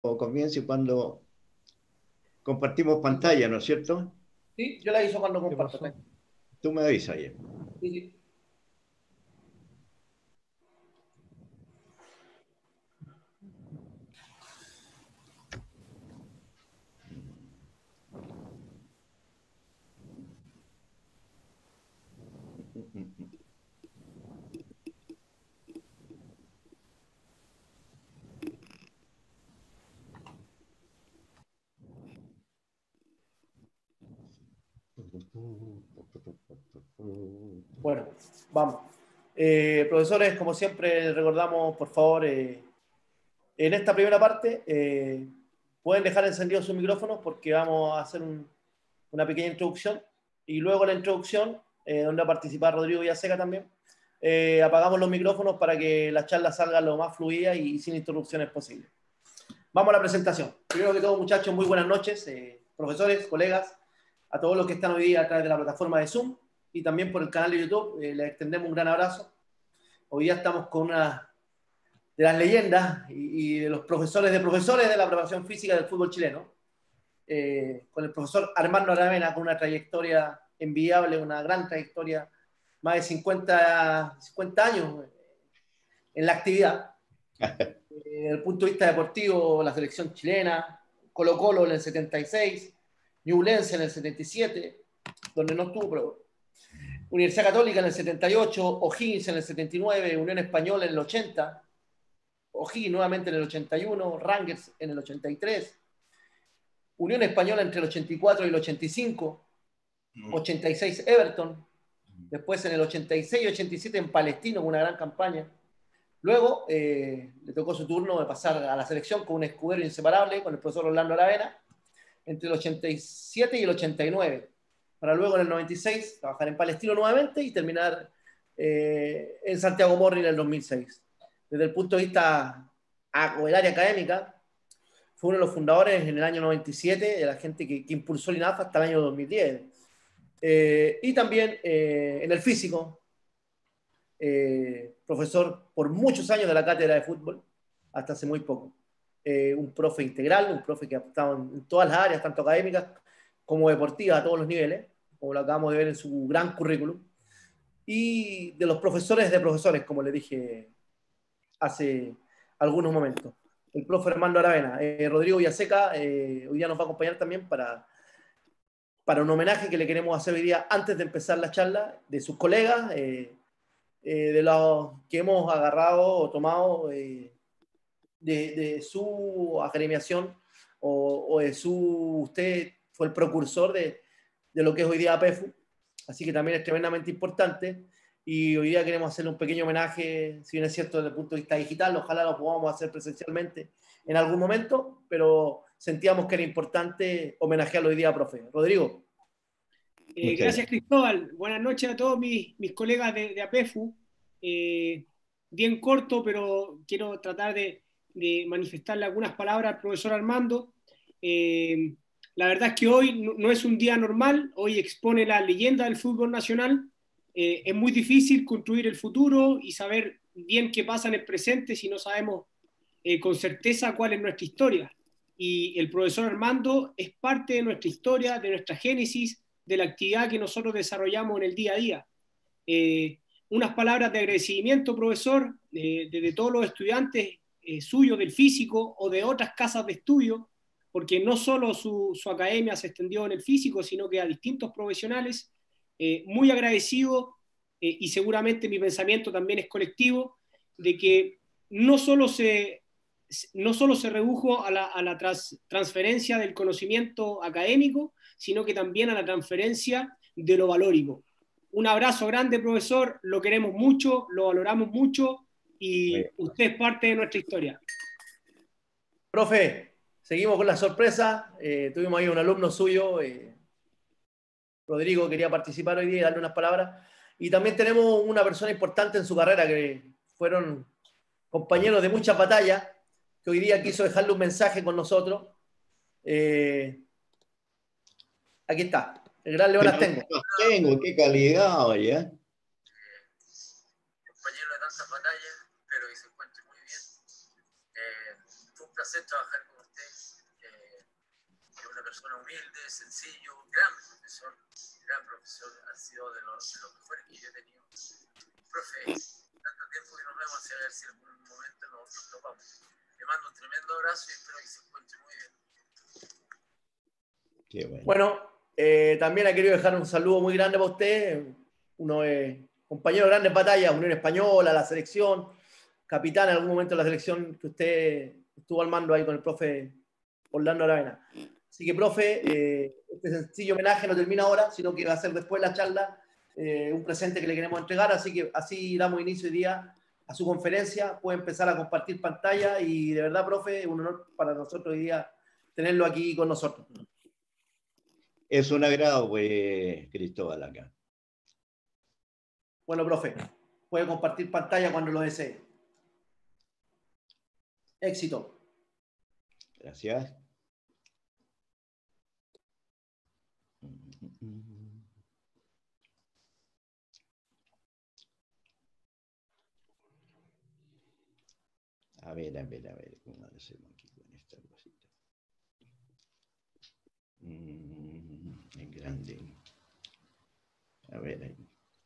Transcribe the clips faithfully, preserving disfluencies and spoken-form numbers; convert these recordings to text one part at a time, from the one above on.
comience cuando compartimos pantalla, ¿no es cierto? Sí, yo la aviso cuando ¿Qué comparto. pasó? Tú me avisas ya. Sí, sí. Bueno, vamos. Eh, profesores, como siempre, recordamos, por favor, eh, en esta primera parte, eh, pueden dejar encendidos sus micrófonos porque vamos a hacer un, una pequeña introducción y luego la introducción, eh, donde va a participar Rodrigo Villaseca también, eh, apagamos los micrófonos para que la charla salga lo más fluida y sin interrupciones posible. Vamos a la presentación. Primero que todo, muchachos, muy buenas noches, eh, profesores, colegas, a todos los que están hoy día a través de la plataforma de Zoom y también por el canal de YouTube. Eh, les extendemos un gran abrazo. Hoy día estamos con una de las leyendas y, y de los profesores de profesores de la preparación física del fútbol chileno, eh, con el profesor Armando Aravena, con una trayectoria envidiable, una gran trayectoria, más de cincuenta, cincuenta años en la actividad. Eh, desde el punto de vista deportivo, la selección chilena, Colo Colo en el setenta y seis, Ñublense en el setenta y siete, donde no estuvo, pero Universidad Católica en el setenta y ocho, O'Higgins en el setenta y nueve, Unión Española en el ochenta, O'Higgins nuevamente en el ochenta y uno, Rangers en el ochenta y tres, Unión Española entre el ochenta y cuatro y el ochenta y cinco, ochenta y seis Everton, después en el ochenta y seis y ochenta y siete en Palestino con una gran campaña. Luego eh, le tocó su turno de pasar a la selección con un escudero inseparable, con el profesor Orlando Aravena, entre el ochenta y siete y el ochenta y nueve, para luego en el noventa y seis trabajar en Palestino nuevamente y terminar eh, en Santiago Morning en el dos mil seis. Desde el punto de vista o el área académica, fue uno de los fundadores en el año noventa y siete de la gente que, que impulsó el INAF hasta el año dos mil diez. Eh, y también eh, en el físico, eh, profesor por muchos años de la cátedra de fútbol, hasta hace muy poco. Eh, un profe integral, un profe que ha estado en, en todas las áreas, tanto académicas como deportivas, a todos los niveles, como lo acabamos de ver en su gran currículum. Y de los profesores de profesores, como le dije hace algunos momentos. El profe Armando Aravena. Eh, Rodrigo Villaseca eh, hoy día nos va a acompañar también para, para un homenaje que le queremos hacer hoy día antes de empezar la charla de sus colegas, eh, eh, de los que hemos agarrado o tomado eh, de, de, su agremiación o, o, de su... Usted fue el precursor de, de lo que es hoy día A P E F U, así que también es tremendamente importante. Y hoy día queremos hacerle un pequeño homenaje, si bien es cierto desde el punto de vista digital, ojalá lo podamos hacer presencialmente en algún momento, pero sentíamos que era importante homenajearlo hoy día, profe. Rodrigo. Eh, gracias, Cristóbal. Buenas noches a todos mis, mis colegas de, de A P E F U. Eh, bien corto, pero quiero tratar de, de manifestarle algunas palabras al profesor Armando. Eh, la verdad es que hoy no, no es un día normal, hoy expone la leyenda del fútbol nacional. Eh, es muy difícil construir el futuro y saber bien qué pasa en el presente si no sabemos eh, con certeza cuál es nuestra historia. Y el profesor Armando es parte de nuestra historia, de nuestra génesis, de la actividad que nosotros desarrollamos en el día a día. Eh, unas palabras de agradecimiento, profesor, eh, de, de todos los estudiantes eh, suyos del físico o de otras casas de estudio, porque no solo su, su academia se extendió en el físico, sino que a distintos profesionales. Eh, muy agradecido eh, y seguramente mi pensamiento también es colectivo, de que no solo se, no solo se redujo a la, a la trans, transferencia del conocimiento académico, sino que también a la transferencia de lo valórico. Un abrazo grande, profesor, lo queremos mucho, lo valoramos mucho y usted es parte de nuestra historia. Profe, seguimos con la sorpresa. Eh, tuvimos ahí un alumno suyo, eh, Rodrigo, quería participar hoy día y darle unas palabras. Y también tenemos una persona importante en su carrera que fueron compañeros de muchas batallas, que hoy día quiso dejarle un mensaje con nosotros. Eh, aquí está, el gran León Astengo. Tengo, qué calidad, oye. Compañero de tantas batallas, espero que se encuentre muy bien. Eh, fue un placer trabajar con usted persona humilde, sencillo, gran profesor, gran profesor, ha sido de los, de los mejores que yo he tenido. Profe, tanto tiempo que nos vemos, a ver si en algún momento nos, nos topamos. Le mando un tremendo abrazo y espero que se encuentre muy bien. Qué bueno, bueno eh, también ha querido dejar un saludo muy grande para usted, uno es compañero de grandes batallas, Unión Española, la selección, capitán en algún momento de la selección que usted estuvo al mando ahí con el profe Orlando Aravena. Así que, profe, eh, este sencillo homenaje no termina ahora, sino que va a ser después la charla, eh, un presente que le queremos entregar, así que así damos inicio hoy día a su conferencia, puede empezar a compartir pantalla y de verdad, profe, es un honor para nosotros hoy día tenerlo aquí con nosotros. Es un agrado, pues, Cristóbal, acá. Bueno, profe, puede compartir pantalla cuando lo desee. Éxito. Gracias. A ver, a ver, a ver, ¿cómo hacemos aquí con esta cosita? Mm, es grande. A ver, ahí.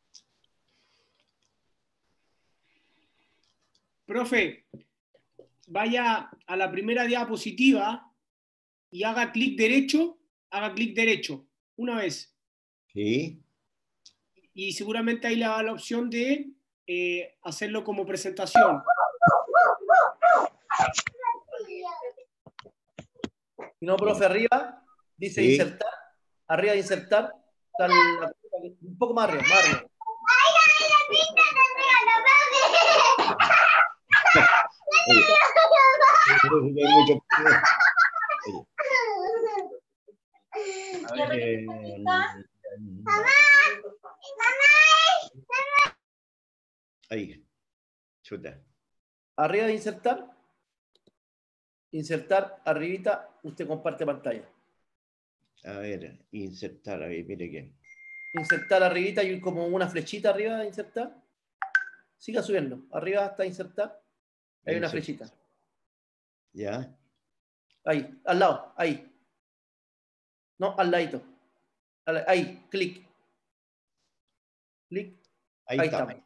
Profe, vaya a la primera diapositiva y haga clic derecho, haga clic derecho, una vez. Sí. Y seguramente ahí le va la opción de eh, hacerlo como presentación. Y no, profe, arriba, dice sí. Insertar, arriba de insertar, está la, un poco más arriba, más arriba. Ahí, chuta. Arriba de insertar, insertar, arribita, usted comparte pantalla. A ver, insertar, a ver, mire que. Insertar arribita y como una flechita arriba de insertar. Siga subiendo, arriba hasta insertar, hay una flechita. Ya. Ahí, al lado, ahí. No, al ladito. Ahí, clic. Clic. Ahí, ahí está. estamos.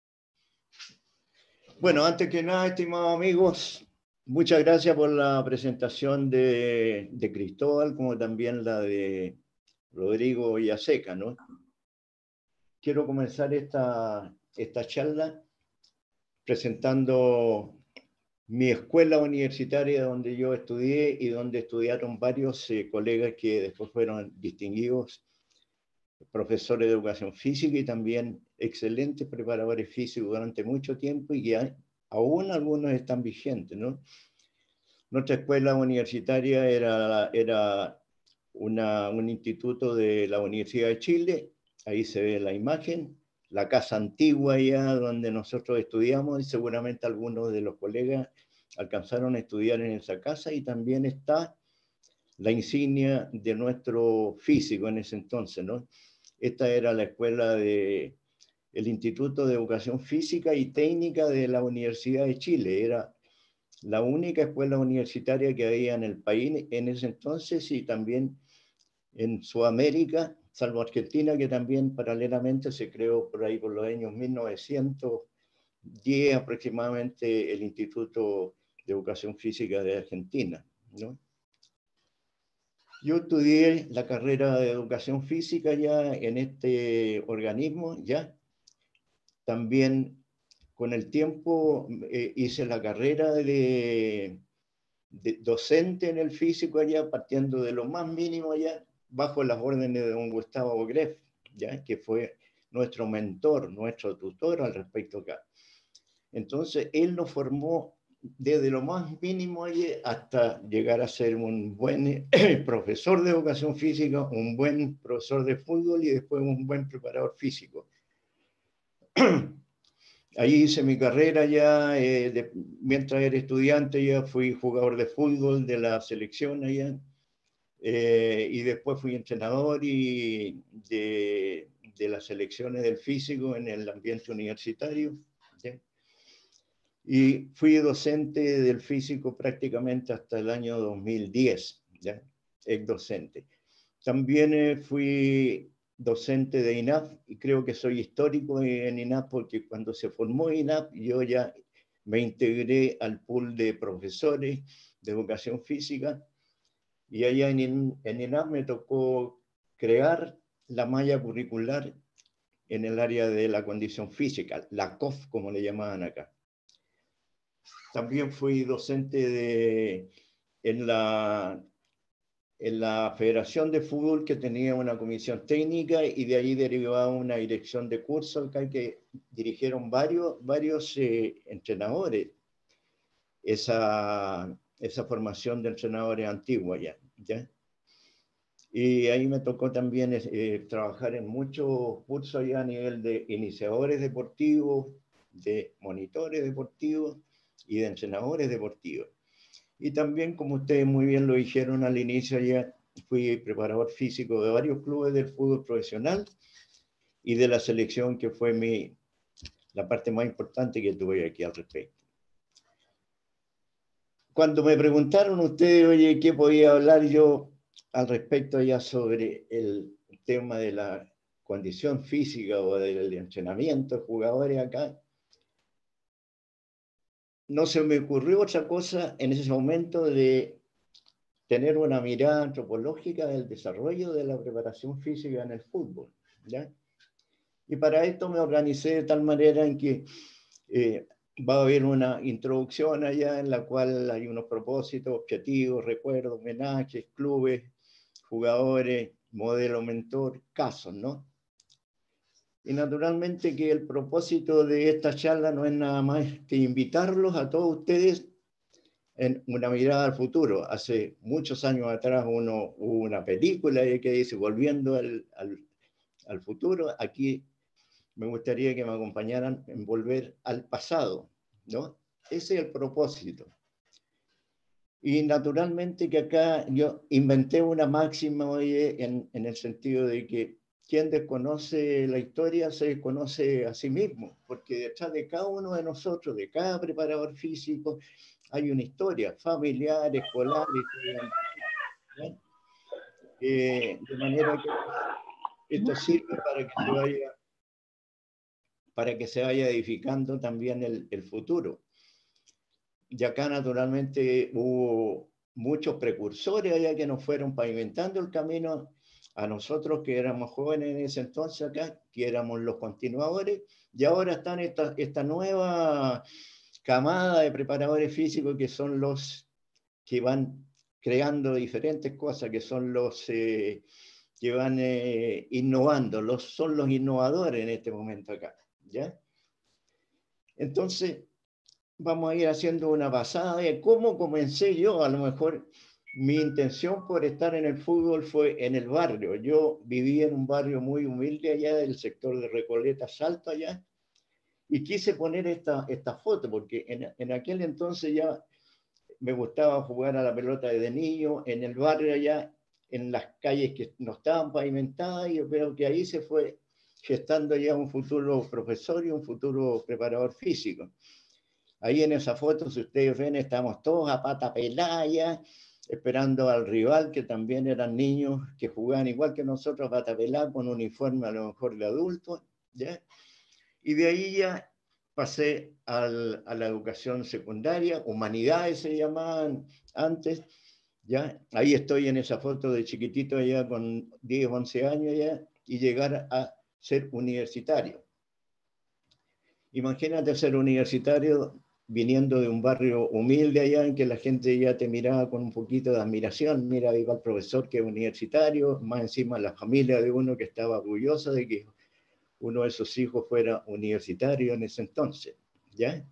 Bueno, antes que nada, estimados amigos, muchas gracias por la presentación de, de Cristóbal, como también la de Rodrigo Villaseca, ¿no? Quiero comenzar esta, esta charla presentando mi escuela universitaria donde yo estudié y donde estudiaron varios eh, colegas que después fueron distinguidos profesores de educación física y también excelentes preparadores físicos durante mucho tiempo y que hay, aún algunos están vigentes, ¿no? Nuestra escuela universitaria era, era una, un instituto de la Universidad de Chile, ahí se ve la imagen, la casa antigua ya donde nosotros estudiamos y seguramente algunos de los colegas alcanzaron a estudiar en esa casa y también está la insignia de nuestro físico en ese entonces, ¿no? Esta era la escuela de el Instituto de Educación Física y Técnica de la Universidad de Chile. Era la única escuela universitaria que había en el país en ese entonces y también en Sudamérica, salvo Argentina, que también paralelamente se creó por ahí por los años mil novecientos diez aproximadamente el Instituto de Educación Física de Argentina, ¿no? Yo estudié la carrera de Educación Física ya en este organismo, ya. También con el tiempo eh, hice la carrera de, de docente en el físico allá, partiendo de lo más mínimo allá, bajo las órdenes de don Gustavo Greff, ya, que fue nuestro mentor, nuestro tutor al respecto acá. Entonces, él nos formó desde lo más mínimo allí hasta llegar a ser un buen profesor de educación física, un buen profesor de fútbol y después un buen preparador físico. Ahí hice mi carrera ya, eh, de, mientras era estudiante ya fui jugador de fútbol de la selección allá, eh, y después fui entrenador y de, de las selecciones del físico en el ambiente universitario, ¿sí? Y fui docente del físico prácticamente hasta el año dos mil diez, ¿ya? ex docente. También eh, fui docente de I N A F y creo que soy histórico en I N A F porque cuando se formó I N A F yo ya me integré al pool de profesores de educación física y allá en, en I N A F me tocó crear la malla curricular en el área de la condición física, la C O F como le llamaban acá. También fui docente de, en la en la Federación de Fútbol que tenía una comisión técnica y de ahí derivaba una dirección de curso acá que dirigieron varios, varios eh, entrenadores esa, esa formación de entrenadores antigua ya, ya. Y ahí me tocó también eh, trabajar en muchos cursos ya a nivel de iniciadores deportivos, de monitores deportivos y de entrenadores deportivos. Y también, como ustedes muy bien lo dijeron al inicio, ya fui preparador físico de varios clubes del fútbol profesional y de la selección, que fue mi, la parte más importante que tuve aquí al respecto. Cuando me preguntaron ustedes, oye, ¿qué podía hablar yo al respecto ya sobre el tema de la condición física o del entrenamiento de jugadores acá? No se me ocurrió otra cosa en ese momento de tener una mirada antropológica del desarrollo de la preparación física en el fútbol, ¿ya? Y para esto me organicé de tal manera en que eh, va a haber una introducción allá en la cual hay unos propósitos, objetivos, recuerdos, homenajes, clubes, jugadores, modelo, mentor, casos, ¿no? Y naturalmente que el propósito de esta charla no es nada más que invitarlos a todos ustedes en una mirada al futuro. Hace muchos años atrás uno, hubo una película que dice Volviendo al, al, al futuro. Aquí me gustaría que me acompañaran en volver al pasado, ¿no? Ese es el propósito. Y naturalmente que acá yo inventé una máxima, oye, en, en el sentido de que quien desconoce la historia se desconoce a sí mismo, porque detrás de cada uno de nosotros, de cada preparador físico, hay una historia familiar, escolar, ¿sí? eh, de manera que esto sirve para que se vaya, para que se vaya edificando también el, el futuro. Y acá naturalmente hubo muchos precursores allá que nos fueron pavimentando el camino a nosotros que éramos jóvenes en ese entonces acá, que éramos los continuadores, y ahora están esta, esta nueva camada de preparadores físicos que son los que van creando diferentes cosas, que son los eh, que van eh, innovando, los, son los innovadores en este momento acá, ¿ya? Entonces, vamos a ir haciendo una pasada de cómo comencé yo. A lo mejor mi intención por estar en el fútbol fue en el barrio. Yo vivía en un barrio muy humilde allá del sector de Recoleta, Salto allá, y quise poner esta, esta foto porque en, en aquel entonces ya me gustaba jugar a la pelota desde niño, en el barrio allá, en las calles que no estaban pavimentadas, y yo creo que ahí se fue gestando ya un futuro profesor y un futuro preparador físico. Ahí en esa foto, si ustedes ven, estamos todos a pata pelada ya, esperando al rival, que también eran niños que jugaban igual que nosotros, a pata pelada, con uniforme a lo mejor de adultos, ¿ya? Y de ahí ya pasé al, a la educación secundaria, humanidades se llamaban antes, ¿ya? Ahí estoy en esa foto de chiquitito ya con diez, once años ya, y llegar a ser universitario. Imagínate ser universitario viniendo de un barrio humilde allá en que la gente ya te miraba con un poquito de admiración, mira, ahí va el profesor que es universitario, más encima la familia de uno que estaba orgullosa de que uno de sus hijos fuera universitario en ese entonces, ¿ya?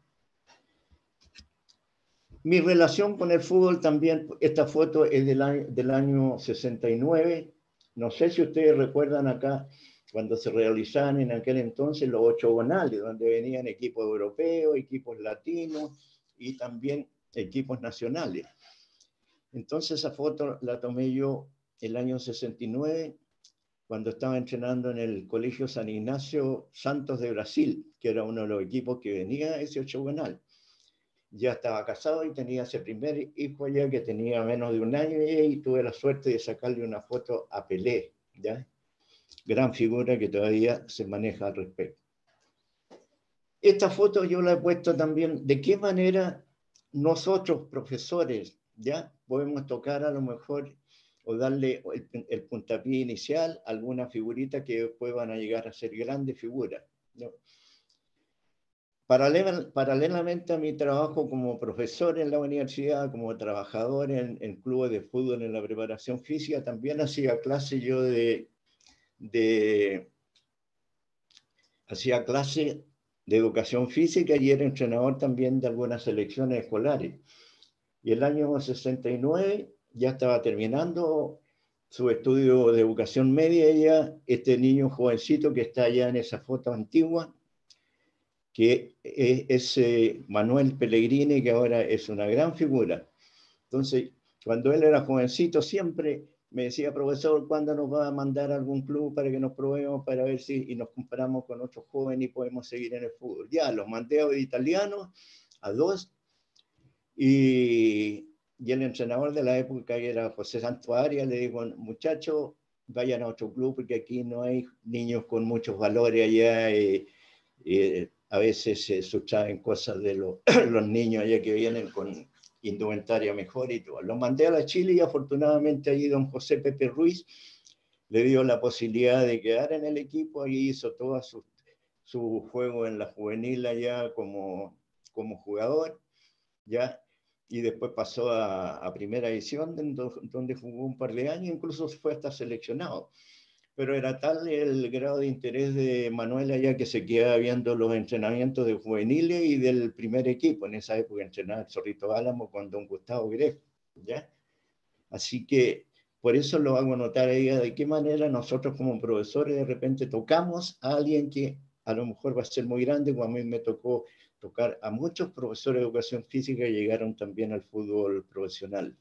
Mi relación con el fútbol también, esta foto es del año, del año sesenta y nueve, no sé si ustedes recuerdan acá, cuando se realizaban en aquel entonces los ochogonales, donde venían equipos europeos, equipos latinos y también equipos nacionales. Entonces esa foto la tomé yo el año sesenta y nueve, cuando estaba entrenando en el Colegio San Ignacio Santos de Brasil, que era uno de los equipos que venía a ese ochogonal. ya estaba casado y tenía ese primer hijo ya que tenía menos de un año y tuve la suerte de sacarle una foto a Pelé, ¿ya? Gran figura que todavía se maneja al respecto. Esta foto yo la he puesto también, de qué manera nosotros, profesores, ya podemos tocar a lo mejor o darle el, el puntapié inicial a alguna figurita que después van a llegar a ser grandes figuras, ¿no? Paralela, paralelamente a mi trabajo como profesor en la universidad, como trabajador en, en clubes de fútbol en la preparación física, también hacía clase yo de, de hacía clase de educación física y era entrenador también de algunas selecciones escolares. Y el año sesenta y nueve ya estaba terminando su estudio de educación media, ya este niño jovencito que está allá en esa foto antigua, que es eh, Manuel Pellegrini, que ahora es una gran figura. Entonces, cuando él era jovencito, siempre me decía, profesor, ¿cuándo nos va a mandar a algún club para que nos probemos, para ver si y nos comparamos con otros jóvenes y podemos seguir en el fútbol? Ya, los mandé a italianos, a dos, y, y el entrenador de la época, que era José Santo Arias, le dijo, muchachos, vayan a otro club, porque aquí no hay niños con muchos valores allá, y, y a veces se sustraen cosas de lo, los niños allá que vienen con indumentaria mejor y todo. Lo mandé a la Chile y afortunadamente allí don José Pepe Ruiz le dio la posibilidad de quedar en el equipo y hizo todo su, su juego en la juvenil allá como, como jugador, ¿ya? Y después pasó a, a primera edición, donde jugó un par de años, incluso fue hasta seleccionado. Pero era tal el grado de interés de Manuel allá que se quedaba viendo los entrenamientos de juveniles y del primer equipo. En esa época entrenaba el Zorrito Álamo con don Gustavo Gref, ¿ya? Así que por eso lo hago notar ahí, de qué manera nosotros como profesores de repente tocamos a alguien que a lo mejor va a ser muy grande, como a mí me tocó tocar a muchos profesores de educación física que llegaron también al fútbol profesional.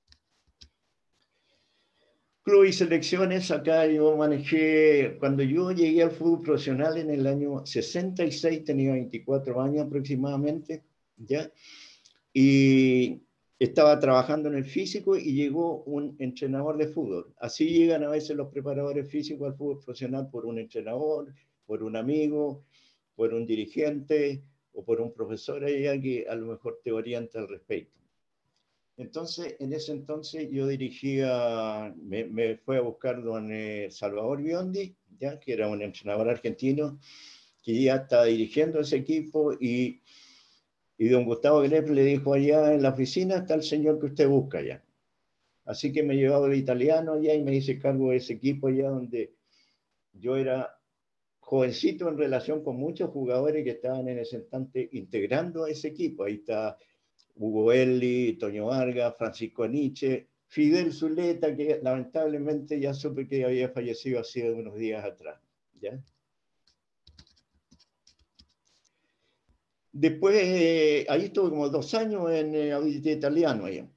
Club y selecciones, acá yo manejé, cuando yo llegué al fútbol profesional en el año sesenta y seis, tenía veinticuatro años aproximadamente, ¿ya? Y estaba trabajando en el físico y llegó un entrenador de fútbol. Así llegan a veces los preparadores físicos al fútbol profesional por un entrenador, por un amigo, por un dirigente o por un profesor allá que a lo mejor te orienta al respecto. Entonces, en ese entonces yo dirigía, me, me fue a buscar don eh, Salvador Biondi, ya, que era un entrenador argentino, que ya estaba dirigiendo ese equipo, y, y don Gustavo Gref le dijo, allá en la oficina está el señor que usted busca ya. Así que me llevaba el italiano allá y me hice cargo de ese equipo allá donde yo era jovencito en relación con muchos jugadores que estaban en ese instante integrando a ese equipo. Ahí está Hugo Elli, Toño Vargas, Francisco Nietzsche, Fidel Zuleta, que lamentablemente ya supe que había fallecido hace unos días atrás, ¿ya? Después, eh, ahí estuve como dos años en eh, Auditoría Italiano. Allá.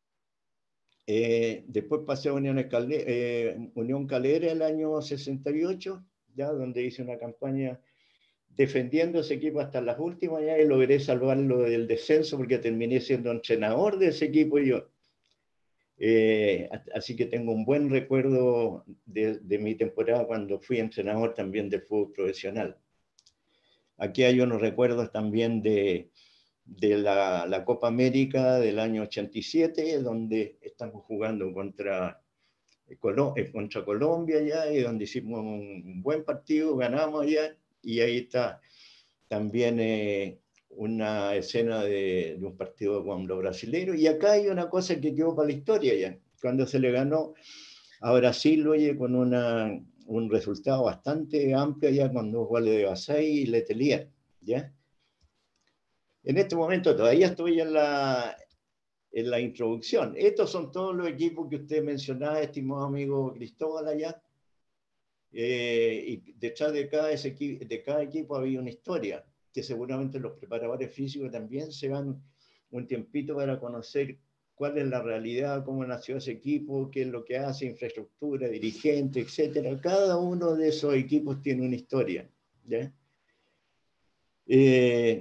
Eh, después pasé a Unión, Escalera, eh, Unión Calera el año sesenta y ocho, ya, donde hice una campaña defendiendo ese equipo hasta las últimas, ya, y logré salvarlo del descenso porque terminé siendo entrenador de ese equipo yo. Eh, así que tengo un buen recuerdo de, de mi temporada cuando fui entrenador también de fútbol profesional. Aquí hay unos recuerdos también de, de la, la Copa América del año ochenta y siete, donde estamos jugando contra, contra Colombia ya, y donde hicimos un buen partido, ganamos ya, y ahí está también eh, una escena de, de un partido con los brasileños. Y acá hay una cosa que quedó para la historia ya, cuando se le ganó a Brasil, oye, con una, un resultado bastante amplio ya, con dos goles de Basay y Letelier, ¿ya? En este momento todavía estoy en la, en la introducción. Estos son todos los equipos que usted mencionaba, estimado amigo Cristóbal, allá. Eh, y detrás de cada, ese, de cada equipo había una historia, que seguramente los preparadores físicos también se van un tiempito para conocer cuál es la realidad, cómo nació ese equipo, qué es lo que hace, infraestructura, dirigente, etcétera. Cada uno de esos equipos tiene una historia, ¿ya? Eh,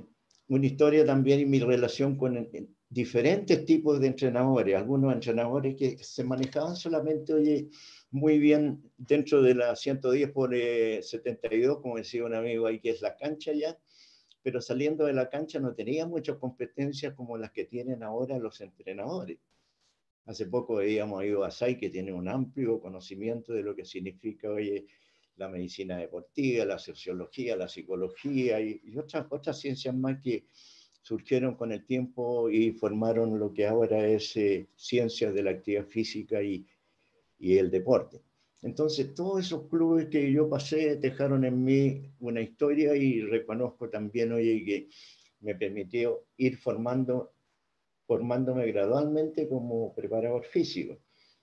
una historia también en mi relación con diferentes tipos de entrenadores, algunos entrenadores que se manejaban solamente, oye, muy bien dentro de la ciento diez por setenta y dos, como decía un amigo ahí, que es la cancha ya, pero saliendo de la cancha no tenía muchas competencias como las que tienen ahora los entrenadores. Hace poco veíamos a Ivo Asay, que tiene un amplio conocimiento de lo que significa, oye, la medicina deportiva, la sociología, la psicología y, y otras, otras ciencias más que surgieron con el tiempo y formaron lo que ahora es eh, ciencias de la actividad física y, y el deporte. Entonces, todos esos clubes que yo pasé dejaron en mí una historia y reconozco también, oye, que me permitió ir formando, formándome gradualmente como preparador físico.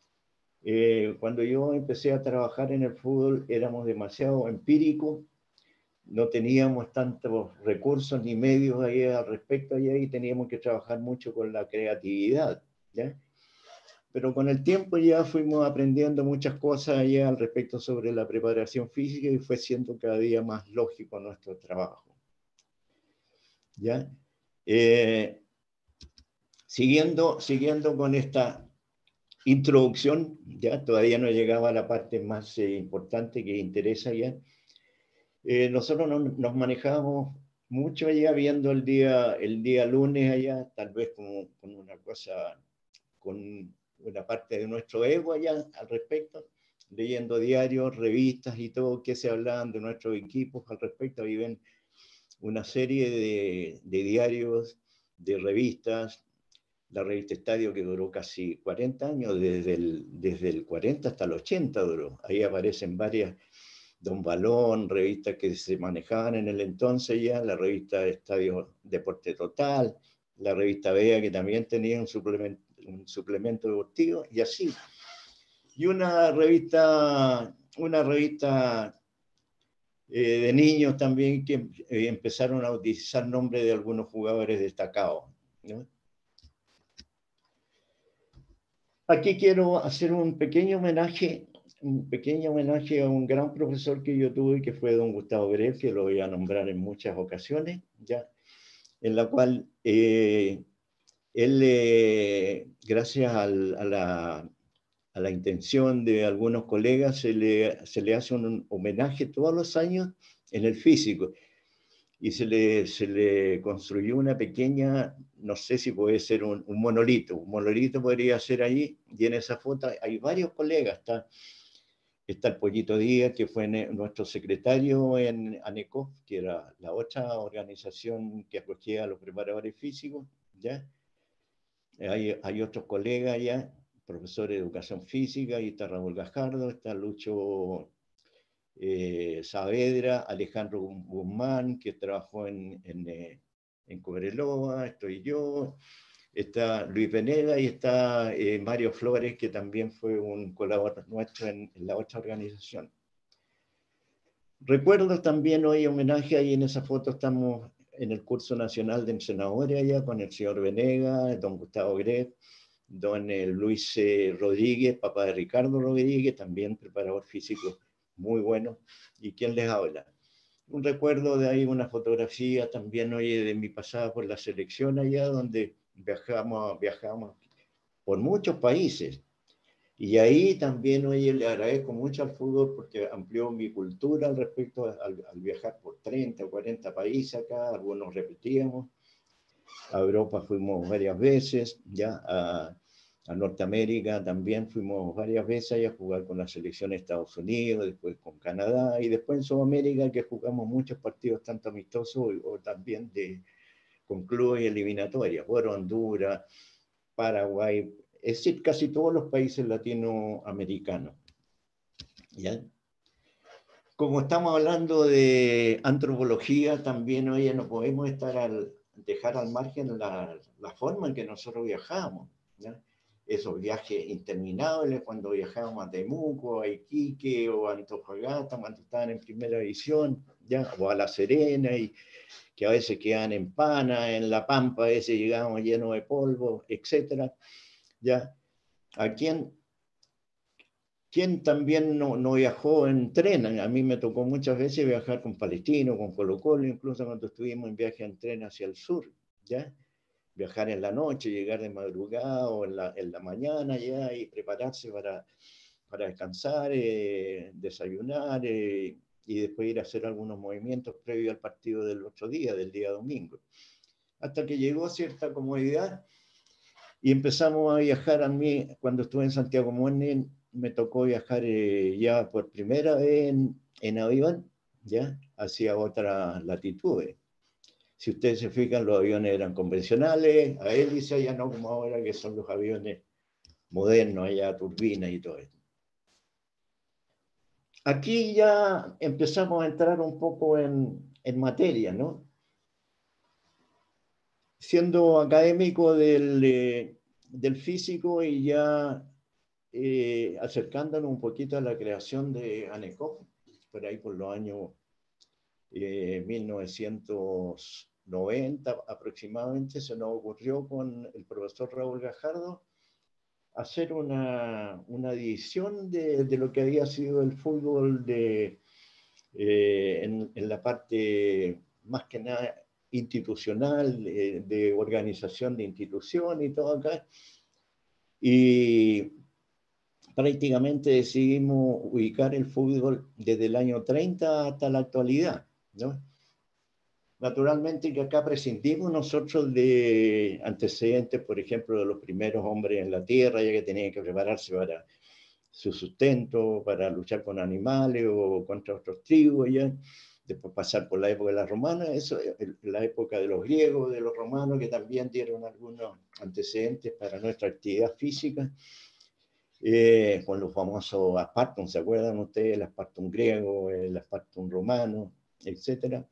Eh, cuando yo empecé a trabajar en el fútbol éramos demasiado empíricos, no teníamos tantos recursos ni medios ahí al respecto allá, y teníamos que trabajar mucho con la creatividad, ¿ya? Pero con el tiempo ya fuimos aprendiendo muchas cosas allá al respecto sobre la preparación física y fue siendo cada día más lógico nuestro trabajo, ¿ya? Eh, siguiendo, siguiendo con esta introducción, ya todavía no llegaba a la parte más eh, importante que interesa ya. Eh, nosotros no, nos manejábamos mucho allá viendo el día, el día lunes allá, tal vez como, con una cosa, con una parte de nuestro ego allá al respecto, leyendo diarios, revistas y todo, que se hablaban de nuestros equipos al respecto. Ahí ven una serie de, de diarios, de revistas, la revista Estadio, que duró casi cuarenta años, desde el, desde el cuarenta hasta el ochenta duró. Ahí aparecen varias, Don Balón, revistas que se manejaban en el entonces ya, la revista Estadio Deporte Total, la revista Bea, que también tenía un suplemento, un suplemento deportivo, y así. Y una revista, una revista eh, de niños también, que eh, empezaron a utilizar nombres de algunos jugadores destacados, ¿no? Aquí quiero hacer un pequeño homenaje, un pequeño homenaje a un gran profesor que yo tuve, que fue don Gustavo Gref, que lo voy a nombrar en muchas ocasiones, ya, en la cual eh, él, eh, gracias al, a, la, a la intención de algunos colegas, se le, se le hace un homenaje todos los años en el físico. Y se le, se le construyó una pequeña, no sé si puede ser un, un monolito, un monolito podría ser ahí, y en esa foto hay varios colegas, está, está el Pollito Díaz, que fue nuestro secretario en ANECOF, que era la otra organización que acogía a los preparadores físicos, ¿ya? Hay, hay otros colegas ya, profesores de educación física, y está Raúl Gajardo, está Lucho Eh, Saavedra, Alejandro Guzmán, que trabajó en, en, eh, en Cobreloa, estoy yo, está Luis Veneda y está eh, Mario Flores, que también fue un colaborador nuestro en, en la otra organización. Recuerdo también hoy homenaje, ahí en esa foto estamos en el curso nacional de entrenadores allá con el señor Venega, don Gustavo Gref, don eh, Luis eh, Rodríguez, papá de Ricardo Rodríguez, también preparador físico muy bueno, y quién les habla. Un recuerdo de ahí, una fotografía también, oye, de mi pasada por la selección allá, donde viajamos, viajamos por muchos países. Y ahí también, oye, le agradezco mucho al fútbol porque amplió mi cultura al respecto al, al viajar por treinta o cuarenta países acá, algunos repetíamos. A Europa fuimos varias veces, ya a, a Norteamérica también fuimos varias veces a jugar con la selección de Estados Unidos, después con Canadá, y después en Sudamérica, que jugamos muchos partidos tanto amistosos o, o también de, con clubes eliminatorias, por Honduras, Paraguay, es decir, casi todos los países latinoamericanos. ¿Ya? Como estamos hablando de antropología, también hoy no podemos estar al, dejar al margen la, la forma en que nosotros viajamos, ¿ya? Esos viajes interminables cuando viajábamos a Temuco, a Iquique o a Antofagasta, cuando estaban en primera división, ¿ya? O a La Serena, y que a veces quedaban en Pana, en La Pampa, a veces llegábamos llenos de polvo, etcétera, ¿ya? ¿A quién, ¿Quién también no, no viajó en tren? A mí me tocó muchas veces viajar con Palestino, con Colo Colo, incluso cuando estuvimos en viaje en tren hacia el sur, ¿ya? Viajar en la noche, llegar de madrugada o en la, en la mañana ya y prepararse para, para descansar, eh, desayunar eh, y después ir a hacer algunos movimientos previos al partido del otro día, del día domingo. Hasta que llegó cierta comodidad y empezamos a viajar. A mí, cuando estuve en Santiago Morning, me tocó viajar eh, ya por primera vez en, en avión, ya, hacia otras latitudes. Si ustedes se fijan, los aviones eran convencionales, a hélice, ya no como ahora, que son los aviones modernos, allá turbinas y todo esto. Aquí ya empezamos a entrar un poco en, en materia, ¿no? Siendo académico del, eh, del físico y ya eh, acercándonos un poquito a la creación de ANECOM, por ahí por los años eh, mil novecientos noventa aproximadamente, se nos ocurrió con el profesor Raúl Gajardo hacer una, una división de, de lo que había sido el fútbol de, eh, en, en la parte más que nada institucional, eh, de organización de institución y todo acá. Y prácticamente decidimos ubicar el fútbol desde el año treinta hasta la actualidad, ¿no? Naturalmente que acá prescindimos nosotros de antecedentes, por ejemplo, de los primeros hombres en la tierra, ya que tenían que prepararse para su sustento, para luchar con animales o contra otros tribus, ya. Después pasar por la época de las romanas, eso, la época de los griegos, de los romanos, que también dieron algunos antecedentes para nuestra actividad física. Eh, con los famosos Aspartum, ¿se acuerdan ustedes? El Aspartum griego, el Aspartum romano, etcétera.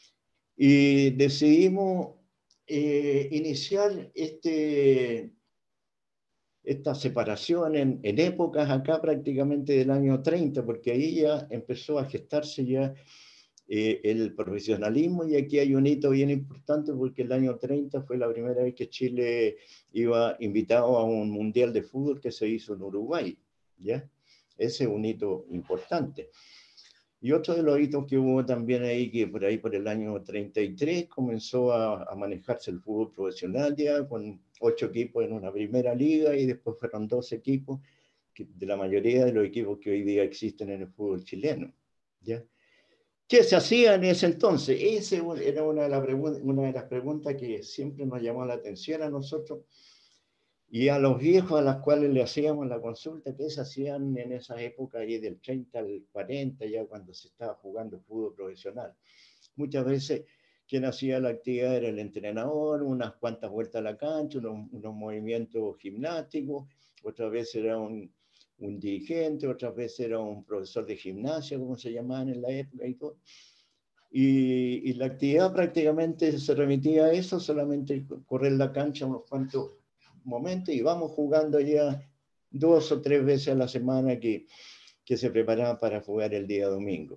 Y decidimos eh, iniciar este, esta separación en, en épocas acá prácticamente del año treinta, porque ahí ya empezó a gestarse ya eh, el profesionalismo, y aquí hay un hito bien importante porque el año treinta fue la primera vez que Chile iba invitado a un mundial de fútbol que se hizo en Uruguay, ¿ya? Ese es un hito importante. Y otro de los hitos que hubo también ahí, que por ahí por el año treinta y tres comenzó a, a manejarse el fútbol profesional ya, con ocho equipos en una primera liga, y después fueron doce equipos, que, de la mayoría de los equipos que hoy día existen en el fútbol chileno, ¿ya? ¿Qué se hacía en ese entonces? Esa era una de, la una de las preguntas que siempre nos llamó la atención a nosotros y a los viejos a los cuales le hacíamos la consulta. ¿Qué se hacían en esa época ahí del treinta al cuarenta, ya cuando se estaba jugando fútbol profesional? Muchas veces quien hacía la actividad era el entrenador, unas cuantas vueltas a la cancha, unos, unos movimientos gimnásticos, otras veces era un, un dirigente, otras veces era un profesor de gimnasia, como se llamaban en la época y todo. Y, y la actividad prácticamente se remitía a eso, solamente correr la cancha unos cuantos momentos, y vamos jugando ya dos o tres veces a la semana que, que se preparaban para jugar el día domingo.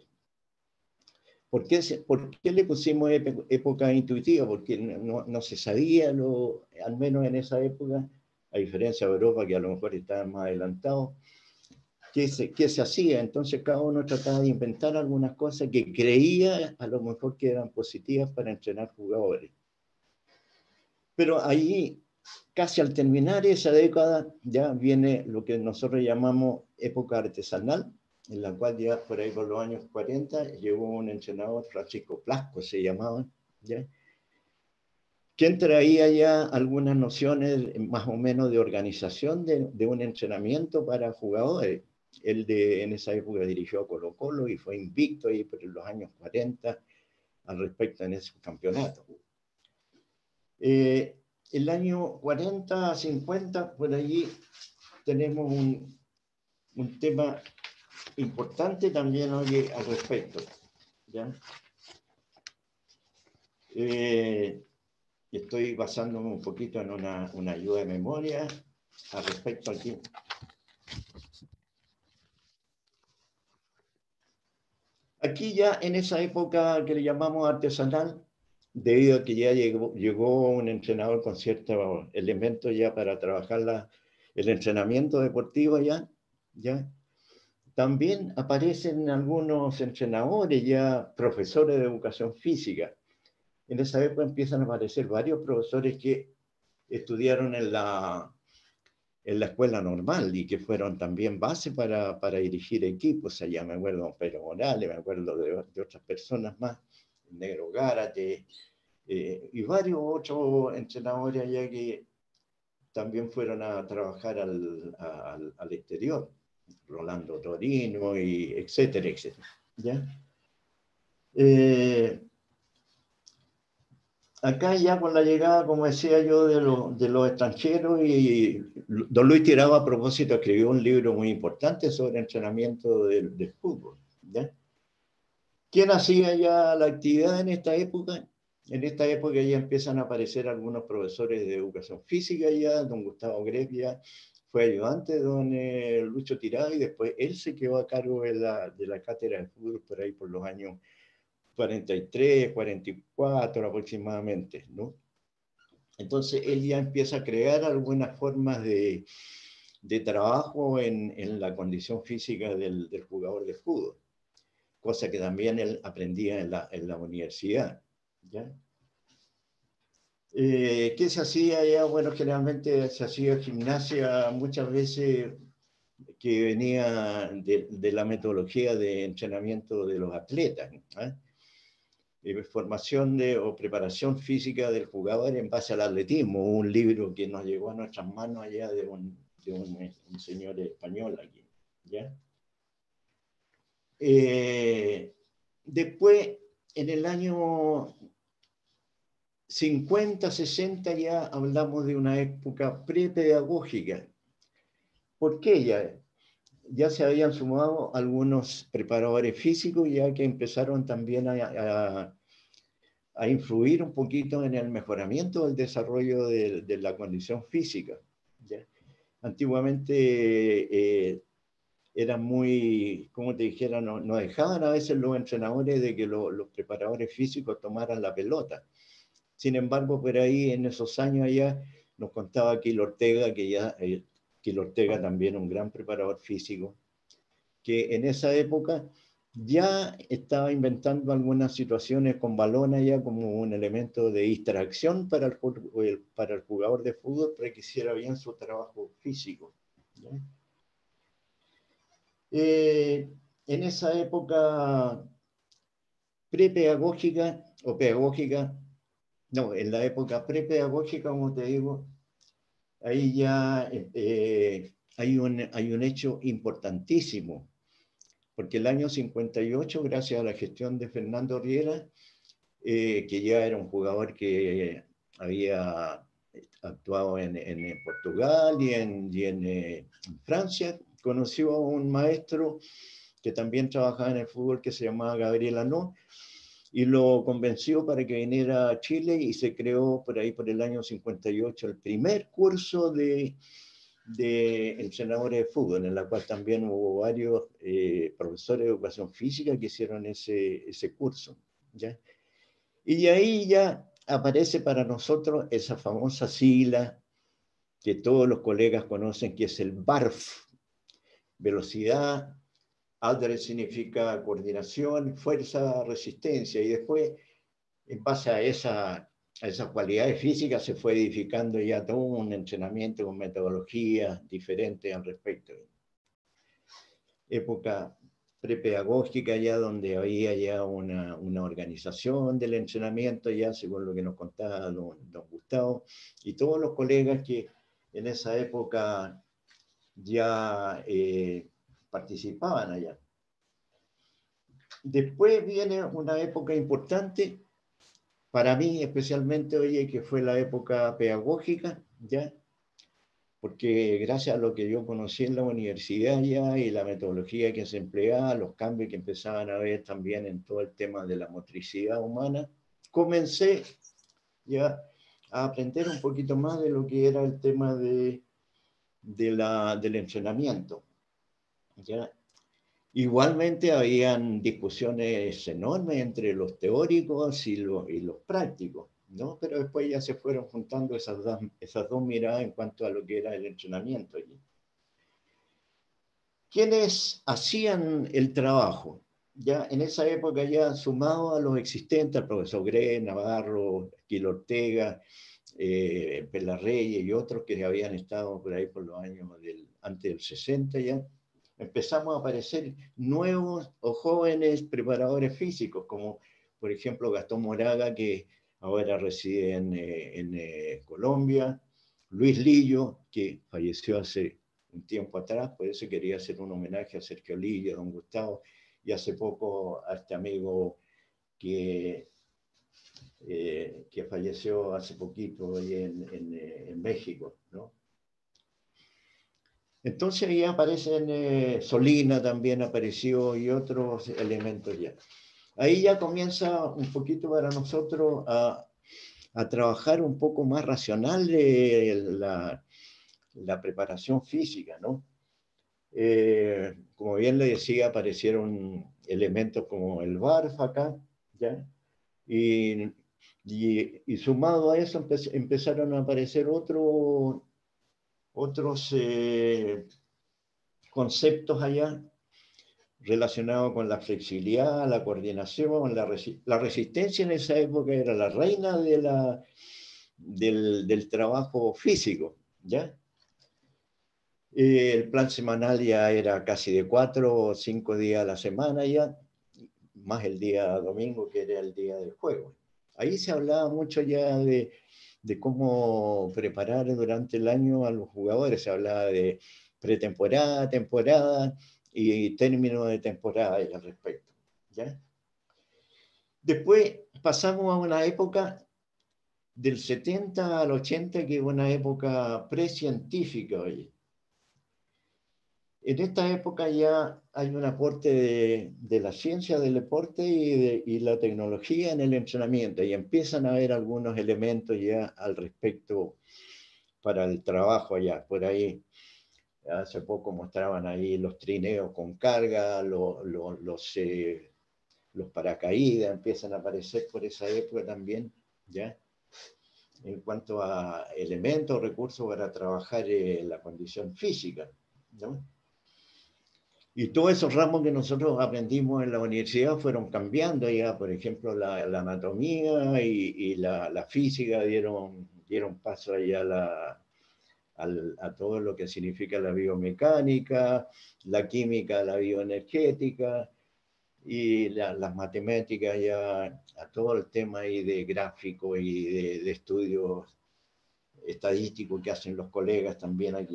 ¿Por qué, ¿Por qué le pusimos época intuitiva? Porque no, no se sabía, lo, al menos en esa época, a diferencia de Europa, que a lo mejor estaban más adelantados, qué se, qué se hacía. Entonces cada uno trataba de inventar algunas cosas que creía a lo mejor que eran positivas para entrenar jugadores. Pero ahí, casi al terminar esa década, ya viene lo que nosotros llamamos época artesanal, en la cual ya por ahí por los años cuarenta llegó un entrenador, Francisco Plasco se llamaba, ¿ya? Quien traía ya algunas nociones más o menos de organización de, de un entrenamiento para jugadores. Él de, en esa época dirigió a Colo Colo y fue invicto ahí por los años cuarenta al respecto en ese campeonato. Eh, el año cuarenta a cincuenta, por allí tenemos un, un tema importante también hoy al respecto, ¿ya? Eh, estoy basándome un poquito en una, una ayuda de memoria al respecto aquí. Aquí ya en esa época que le llamamos artesanal, debido a que ya llegó, llegó un entrenador con ciertos elementos ya para trabajar la, el entrenamiento deportivo ya, ya. también aparecen algunos entrenadores, ya profesores de educación física. En esa época empiezan a aparecer varios profesores que estudiaron en la, en la escuela normal y que fueron también base para, para dirigir equipos. Allá me acuerdo de Pedro Morales, me acuerdo de, de otras personas más, Negro Gárate, eh, y varios otros entrenadores allá que también fueron a trabajar al, al, al exterior. Rolando Torino, y etcétera, etcétera. ¿Ya? Eh, acá ya con la llegada, como decía yo, de, lo, de los extranjeros, y don Luis Tirado a propósito escribió un libro muy importante sobre entrenamiento del, del fútbol. ¿Ya? ¿Quién hacía ya la actividad en esta época? En esta época ya empiezan a aparecer algunos profesores de educación física ya, don Gustavo Grevia fue ayudante de don eh, Lucho Tirado, y después él se quedó a cargo de la, de la cátedra de fútbol por ahí por los años cuarenta y tres, cuarenta y cuatro aproximadamente, ¿no? Entonces él ya empieza a crear algunas formas de, de trabajo en, en la condición física del, del jugador de fútbol, cosa que también él aprendía en la, en la universidad, ¿ya? Eh, ¿Qué se hacía allá? Bueno, generalmente se hacía gimnasia muchas veces que venía de, de la metodología de entrenamiento de los atletas, ¿eh? Eh, formación de, o preparación física del jugador en base al atletismo, un libro que nos llegó a nuestras manos allá de un, de un, un señor español aquí, ¿ya? Eh, después, en el año cincuenta, sesenta ya hablamos de una época prepedagógica. ¿Por qué ya? Ya se habían sumado algunos preparadores físicos ya que empezaron también a, a, a influir un poquito en el mejoramiento del desarrollo de, de la condición física. ¿Ya? Antiguamente eh, eran muy, como te dijera, no, no dejaban a veces los entrenadores de que lo, los preparadores físicos tomaran la pelota. Sin embargo, por ahí en esos años allá nos contaba Kilo Ortega, que ya eh, Kilo Ortega también un gran preparador físico, que en esa época ya estaba inventando algunas situaciones con balón allá como un elemento de distracción para el, para el jugador de fútbol para que hiciera bien su trabajo físico. ¿Ya? Eh, en esa época prepedagógica o pedagógica, no, en la época prepedagógica, como te digo, ahí ya eh, hay, un, hay un hecho importantísimo, porque el año cincuenta y ocho, gracias a la gestión de Fernando Riera, eh, que ya era un jugador que había actuado en, en Portugal y en, y en eh, Francia, conoció a un maestro que también trabajaba en el fútbol que se llamaba Gabriel Anó, y lo convenció para que viniera a Chile y se creó por ahí por el año cincuenta y ocho el primer curso de, de entrenadores de fútbol, en la cual también hubo varios eh, profesores de educación física que hicieron ese, ese curso, ¿ya? Y ahí ya aparece para nosotros esa famosa sigla que todos los colegas conocen, que es el B A R F, velocidad, Adre significa coordinación, fuerza, resistencia, y después, en base a, esa, a esas cualidades físicas, se fue edificando ya todo un entrenamiento con metodologías diferentes al respecto. Época prepedagógica ya donde había ya una, una organización del entrenamiento ya, según lo que nos contaba don, don Gustavo, y todos los colegas que en esa época ya eh, participaban allá. Después viene una época importante, para mí especialmente, oye, que fue la época pedagógica, ¿ya? Porque gracias a lo que yo conocí en la universidad ya y la metodología que se empleaba, los cambios que empezaban a ver también en todo el tema de la motricidad humana, comencé ya a aprender un poquito más de lo que era el tema de, de la, del entrenamiento, ¿ya? Igualmente habían discusiones enormes entre los teóricos y, lo, y los prácticos, ¿no? Pero después ya se fueron juntando esas dos, esas dos miradas en cuanto a lo que era el entrenamiento allí. ¿Quiénes hacían el trabajo? Ya en esa época, ya sumado a los existentes, el profesor Gre, Navarro, Esquilo Ortega, eh, Pelarreyes y otros que habían estado por ahí por los años del, antes del sesenta ya, empezamos a aparecer nuevos o jóvenes preparadores físicos, como por ejemplo Gastón Moraga, que ahora reside en, eh, en eh, Colombia, Luis Lillo, que falleció hace un tiempo atrás, por eso quería hacer un homenaje a Sergio Lillo, a don Gustavo, y hace poco a este amigo que, eh, que falleció hace poquito en, en, en México, ¿no? Entonces ahí aparecen, eh, Solina también apareció y otros elementos ya. Ahí ya comienza un poquito para nosotros a, a trabajar un poco más racional de la, la preparación física, ¿no? Eh, como bien le decía, aparecieron elementos como el barf acá, ¿ya? Y, y, y sumado a eso empe empezaron a aparecer otro, otros eh, conceptos allá relacionados con la flexibilidad, la coordinación, la, resi la resistencia en esa época era la reina de la, del, del trabajo físico, ¿ya? El plan semanal ya era casi de cuatro o cinco días a la semana ya, más el día domingo que era el día del juego. Ahí se hablaba mucho ya de, de cómo preparar durante el año a los jugadores. Se hablaba de pretemporada, temporada y término de temporada al respecto, ¿ya? Después pasamos a una época del setenta al ochenta, que es una época precientífica, oye. En esta época ya hay un aporte de, de la ciencia del deporte y, de, y la tecnología en el entrenamiento, y empiezan a haber algunos elementos ya al respecto para el trabajo allá. Por ahí, hace poco mostraban ahí los trineos con carga, lo, lo, los, eh, los paracaídas empiezan a aparecer por esa época también, ¿ya? En cuanto a elementos, recursos para trabajar en la condición física, ¿no? Y todos esos ramos que nosotros aprendimos en la universidad fueron cambiando ya, por ejemplo, la, la anatomía y, y la, la, física dieron, dieron paso allá a, la, a, a todo lo que significa la biomecánica, la química, la bioenergética, y la, las matemáticas ya, a todo el tema ahí de gráfico y de, de estudios estadísticos que hacen los colegas también aquí.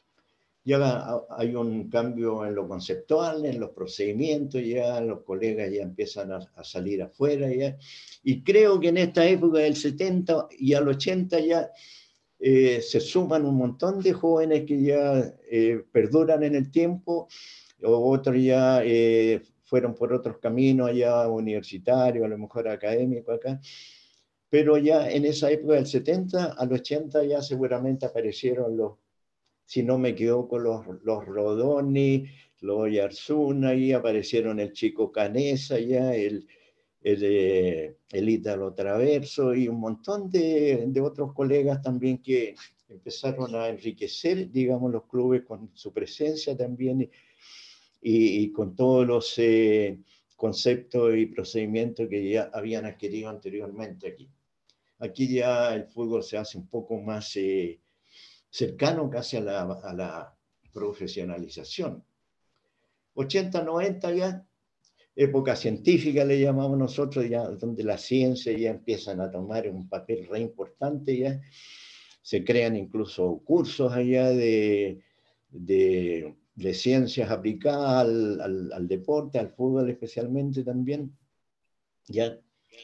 Ya hay un cambio en lo conceptual, en los procedimientos, ya los colegas ya empiezan a, a salir afuera, ya. Y creo que en esta época del setenta y al ochenta ya eh, se suman un montón de jóvenes que ya eh, perduran en el tiempo, o otros ya eh, fueron por otros caminos, allá universitarios, a lo mejor académicos acá. Pero ya en esa época del setenta al ochenta ya seguramente aparecieron los, si no me equivoco, los, los Rodoni, los Yarzuna, y aparecieron el Chico Canesa, ya, el, el, eh, el Ítalo Traverso y un montón de, de otros colegas también que empezaron a enriquecer, digamos, los clubes con su presencia también y, y, y con todos los eh, conceptos y procedimientos que ya habían adquirido anteriormente aquí. Aquí ya el fútbol se hace un poco más eh, cercano casi a la, a la profesionalización. ochenta, noventa ya, época científica le llamamos nosotros, ya donde la ciencia ya empiezan a tomar un papel re importante, ya se crean incluso cursos allá de, de, de ciencias aplicadas al, al, al deporte, al fútbol especialmente también, ya.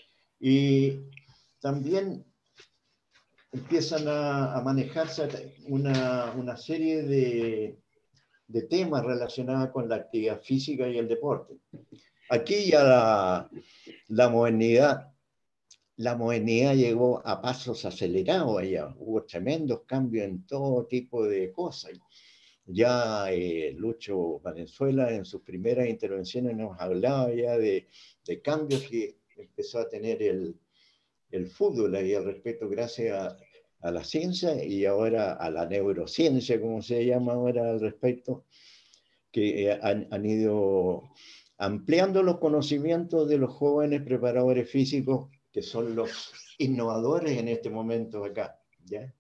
Y también empiezan a, a manejarse una, una serie de, de temas relacionados con la actividad física y el deporte. Aquí ya la, la modernidad, la modernidad llegó a pasos acelerados allá. Hubo tremendos cambios en todo tipo de cosas. Ya eh, Lucho Valenzuela en sus primeras intervenciones nos hablaba ya de, de cambios que empezó a tener el, el fútbol y al respecto gracias a, a la ciencia y ahora a la neurociencia, como se llama ahora al respecto. que han, han ido ampliando los conocimientos de los jóvenes preparadores físicos, que son los innovadores en este momento acá, ¿ya?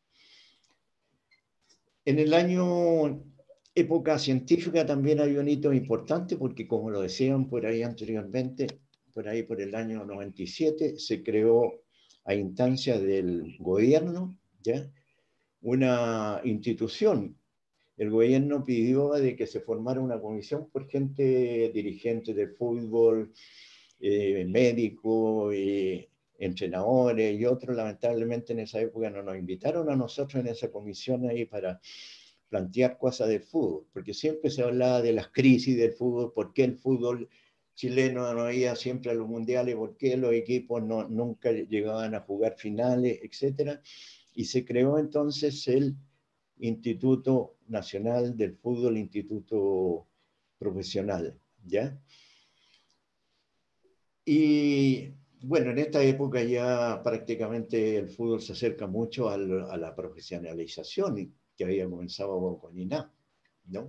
En el año, época científica, también hay un hito importante, porque como lo decían por ahí anteriormente, por ahí por el año noventa y siete, se creó a instancia del gobierno, ¿ya?, una institución. El gobierno pidió de que se formara una comisión por gente dirigente de fútbol, eh, médicos, eh, entrenadores y otros. Lamentablemente en esa época no nos invitaron a nosotros en esa comisión ahí para plantear cosas del fútbol, porque siempre se hablaba de las crisis del fútbol, por qué el fútbol chileno no iba siempre a los mundiales, por qué los equipos no, nunca llegaban a jugar finales, etcétera. Y se creó entonces el Instituto Nacional del Fútbol, Instituto Profesional, ¿ya? Y bueno, en esta época ya prácticamente el fútbol se acerca mucho al, a la profesionalización que había comenzado con I N A, ¿no?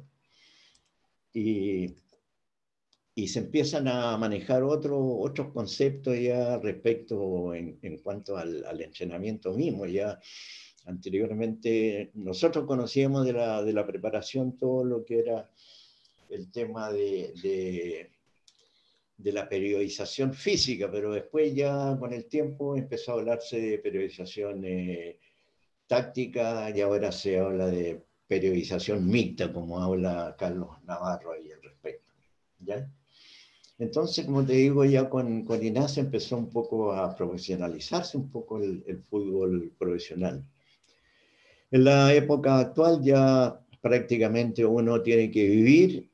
Y, y se empiezan a manejar otro, otros conceptos ya respecto en, en cuanto al, al entrenamiento mismo. Ya anteriormente nosotros conocíamos de la, de la preparación todo lo que era el tema de, de, de la periodización física, pero después ya con el tiempo empezó a hablarse de periodización eh, táctica, y ahora se habla de periodización mixta, como habla Carlos Navarro ahí al respecto, ¿ya? Entonces, como te digo, ya con, con I N A S empezó un poco a profesionalizarse un poco el, el fútbol profesional. En la época actual ya prácticamente uno tiene que vivir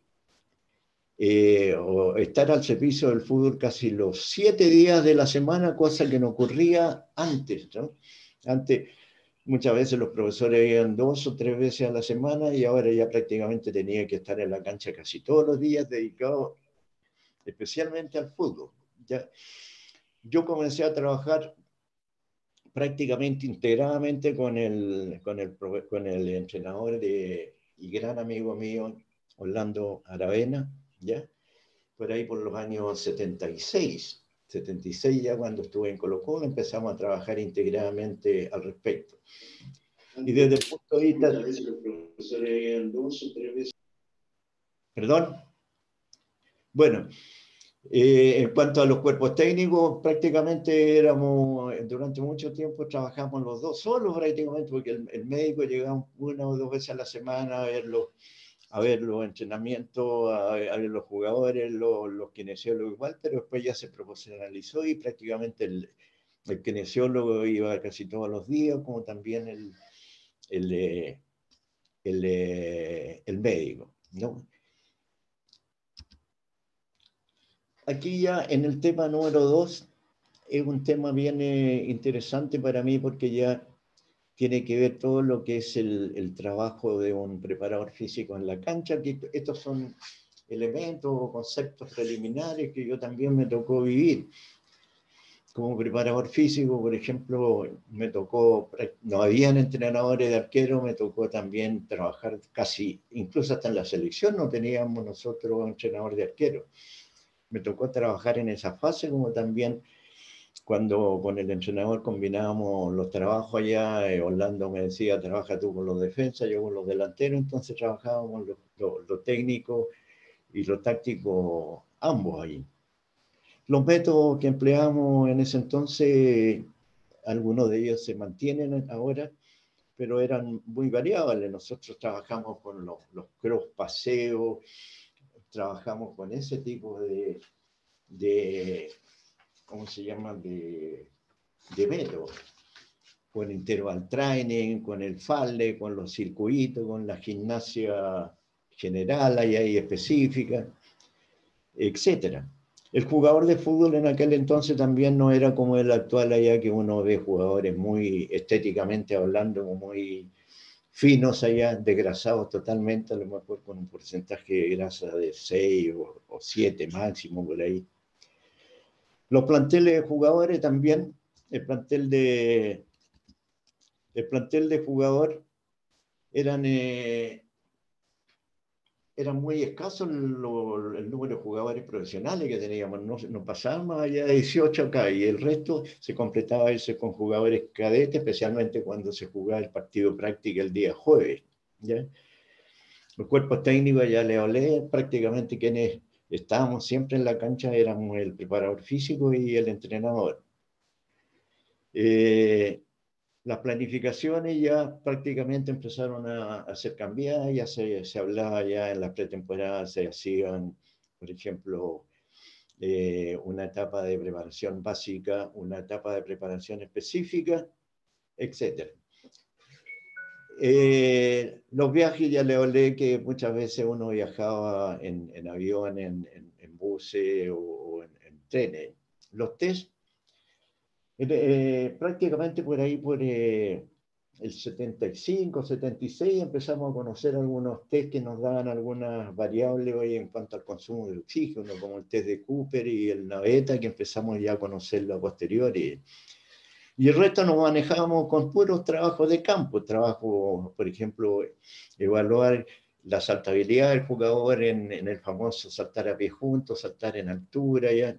eh, o estar al servicio del fútbol casi los siete días de la semana, cosa que no ocurría antes, ¿no? Antes muchas veces los profesores iban dos o tres veces a la semana y ahora ya prácticamente tenía que estar en la cancha casi todos los días dedicado especialmente al fútbol, ¿ya? Yo comencé a trabajar prácticamente integradamente con el, con el, con el entrenador de, y gran amigo mío, Orlando Aravena, ¿ya? Por ahí por los años setenta y seis, setenta y seis ya cuando estuve en Colo-Colo empezamos a trabajar integradamente al respecto. Y desde el punto de vista... Muchas veces los profesores eran dos o tres veces... ¿Perdón? Bueno, eh, en cuanto a los cuerpos técnicos, prácticamente éramos, durante mucho tiempo trabajamos los dos solos prácticamente, porque el, el médico llegaba una o dos veces a la semana a ver los, a ver los entrenamientos, a, a ver los jugadores, los, los kinesiólogos igual, pero después ya se profesionalizó y prácticamente el, el kinesiólogo iba casi todos los días, como también el, el, el, el, el médico, ¿no? Aquí ya en el tema número dos es un tema bien eh, interesante para mí porque ya tiene que ver todo lo que es el, el trabajo de un preparador físico en la cancha, que estos son elementos o conceptos preliminares que yo también me tocó vivir. Como preparador físico, por ejemplo, me tocó, no habían entrenadores de arquero, me tocó también trabajar casi, incluso hasta en la selección no teníamos nosotros entrenador de arquero. Me tocó trabajar en esa fase, como también cuando con el entrenador combinábamos los trabajos allá, eh, Orlando me decía, trabaja tú con los defensas, yo con los delanteros, entonces trabajábamos lo, lo, lo técnico y lo táctico ambos ahí. Los métodos que empleamos en ese entonces, algunos de ellos se mantienen ahora, pero eran muy variables. Nosotros trabajamos con los, los cross paseos, trabajamos con ese tipo de, de ¿cómo se llama?, de, de métodos, con interval training, con el falle, con los circuitos, con la gimnasia general, ahí hay específica, etcétera. El jugador de fútbol en aquel entonces también no era como el actual, allá que uno ve jugadores muy estéticamente hablando, muy finos allá, desgrasados totalmente, a lo mejor con un porcentaje de grasa de seis o, o siete máximo por ahí. Los planteles de jugadores también, el plantel de, el plantel de jugador eran, eh, era muy escaso lo, el número de jugadores profesionales que teníamos, no, no pasaban más allá de dieciocho acá, y el resto se completaba ese con jugadores cadetes, especialmente cuando se jugaba el partido práctico el día jueves, ¿ya? Los cuerpos técnicos, ya les hablé, prácticamente quienes estábamos siempre en la cancha éramos el preparador físico y el entrenador. Eh, las planificaciones ya prácticamente empezaron a, a ser cambiadas, ya se, se hablaba ya en la pretemporada, se hacían, por ejemplo, eh, una etapa de preparación básica, una etapa de preparación específica, etcétera. Eh, los viajes, ya le hablé que muchas veces uno viajaba en, en avión, en, en, en buses o, o en, en trenes. Los test, eh, prácticamente por ahí, por eh, el setenta y cinco, setenta y seis, empezamos a conocer algunos test que nos daban algunas variables hoy en cuanto al consumo de oxígeno, como el test de Cooper y el Navetta, que empezamos ya a conocerlo a posteriori. Y el resto nos manejábamos con puros trabajos de campo, trabajo, por ejemplo, evaluar la saltabilidad del jugador en, en el famoso saltar a pie juntos, saltar en altura, ya.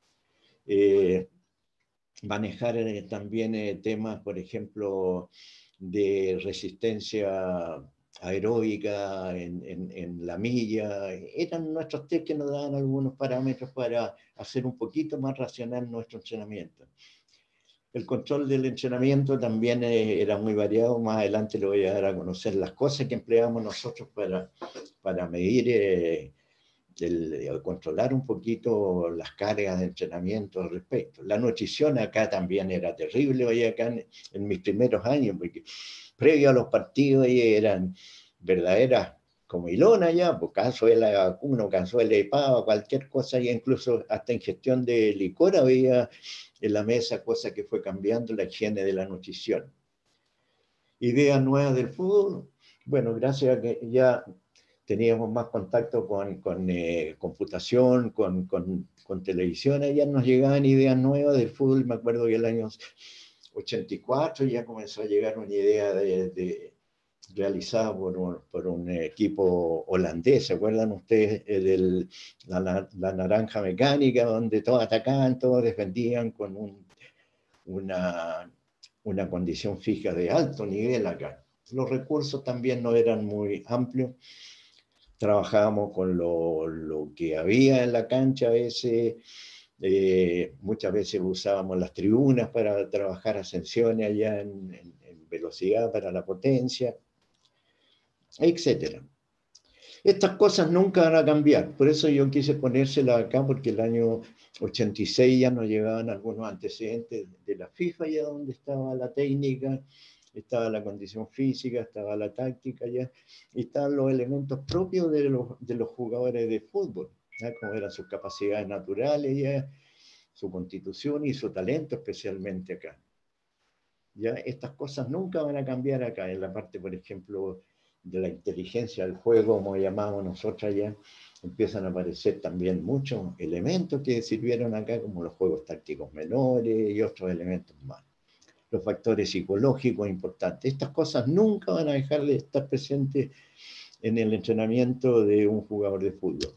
Eh, manejar eh, también eh, temas, por ejemplo, de resistencia aeróbica en, en, en la milla. Eran nuestros test que nos daban algunos parámetros para hacer un poquito más racional nuestro entrenamiento. El control del entrenamiento también eh, era muy variado. Más adelante le voy a dar a conocer las cosas que empleamos nosotros para, para medir, eh, el, controlar un poquito las cargas de entrenamiento al respecto. La nutrición acá también era terrible, hoy acá en, en mis primeros años, porque previo a los partidos eran verdaderas comilonas ya, pues cazuela de vacuno, cazuela de pava, cualquier cosa, y incluso hasta ingestión de licor había en la mesa, cosa que fue cambiando la higiene de la nutrición. Ideas nuevas del fútbol, bueno, gracias a que ya teníamos más contacto con, con eh, computación, con, con, con televisión, ya nos llegaban ideas nuevas del fútbol. Me acuerdo que el año ochenta y cuatro ya comenzó a llegar una idea de, de, realizada por un, por un equipo holandés, ¿se acuerdan ustedes? De la, la naranja mecánica, donde todos atacaban, todos defendían con un, una, una condición fija de alto nivel acá. Los recursos también no eran muy amplios. Trabajábamos con lo, lo que había en la cancha a veces, eh, muchas veces usábamos las tribunas para trabajar ascensiones allá en, en, en velocidad para la potencia, etcétera. Estas cosas nunca van a cambiar, por eso yo quise ponérselas acá, porque el año ochenta y seis ya nos llegaban algunos antecedentes de la FIFA, ya donde estaba la técnica, estaba la condición física, estaba la táctica ya, y estaban los elementos propios de los, de los jugadores de fútbol, ¿ya? Como eran sus capacidades naturales, ya, su constitución y su talento especialmente acá. Ya, estas cosas nunca van a cambiar acá, en la parte, por ejemplo, de la inteligencia del juego, como llamamos nosotros allá, empiezan a aparecer también muchos elementos que sirvieron acá, como los juegos tácticos menores y otros elementos más. Los factores psicológicos importantes. Estas cosas nunca van a dejar de estar presentes en el entrenamiento de un jugador de fútbol.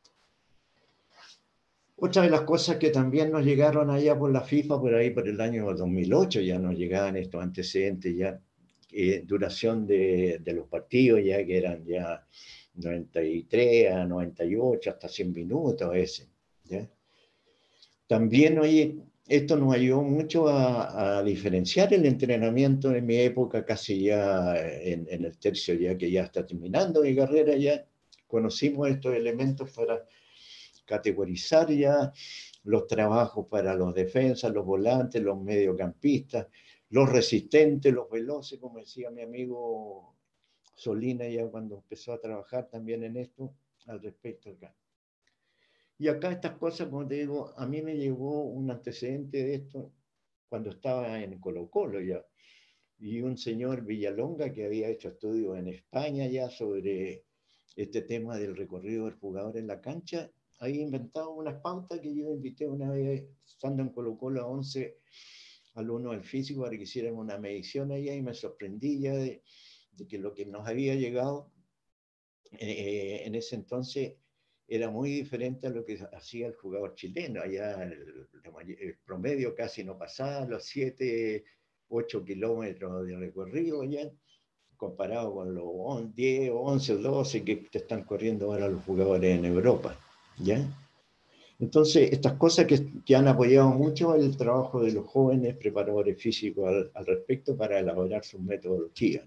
Otra de las cosas que también nos llegaron allá por la FIFA, por ahí por el año dos mil ocho, ya nos llegaban estos antecedentes, ya eh, duración de, de los partidos, ya que eran ya noventa y tres a noventa y ocho, hasta cien minutos a veces. ¿Ya? También, oye, esto nos ayudó mucho a, a diferenciar el entrenamiento en mi época, casi ya en, en el tercio, ya que ya está terminando mi carrera, ya conocimos estos elementos para categorizar ya los trabajos para los defensas, los volantes, los mediocampistas, los resistentes, los veloces, como decía mi amigo Solina ya cuando empezó a trabajar también en esto, al respecto acá. Y acá estas cosas, como te digo, a mí me llegó un antecedente de esto cuando estaba en Colo Colo ya, y un señor Villalonga que había hecho estudios en España ya sobre este tema del recorrido del jugador en la cancha, había inventado unas pautas que yo invité una vez, estando en Colo Colo, a once alumnos del físico para que hicieran una medición allá, y me sorprendí ya de, de que lo que nos había llegado eh, en ese entonces era muy diferente a lo que hacía el jugador chileno. Allá el, el promedio casi no pasaba los siete, ocho kilómetros de recorrido ya, comparado con los diez, once, doce que te están corriendo ahora los jugadores en Europa, ¿ya? Entonces, estas cosas que, que han apoyado mucho el trabajo de los jóvenes preparadores físicos al, al respecto para elaborar sus metodologías.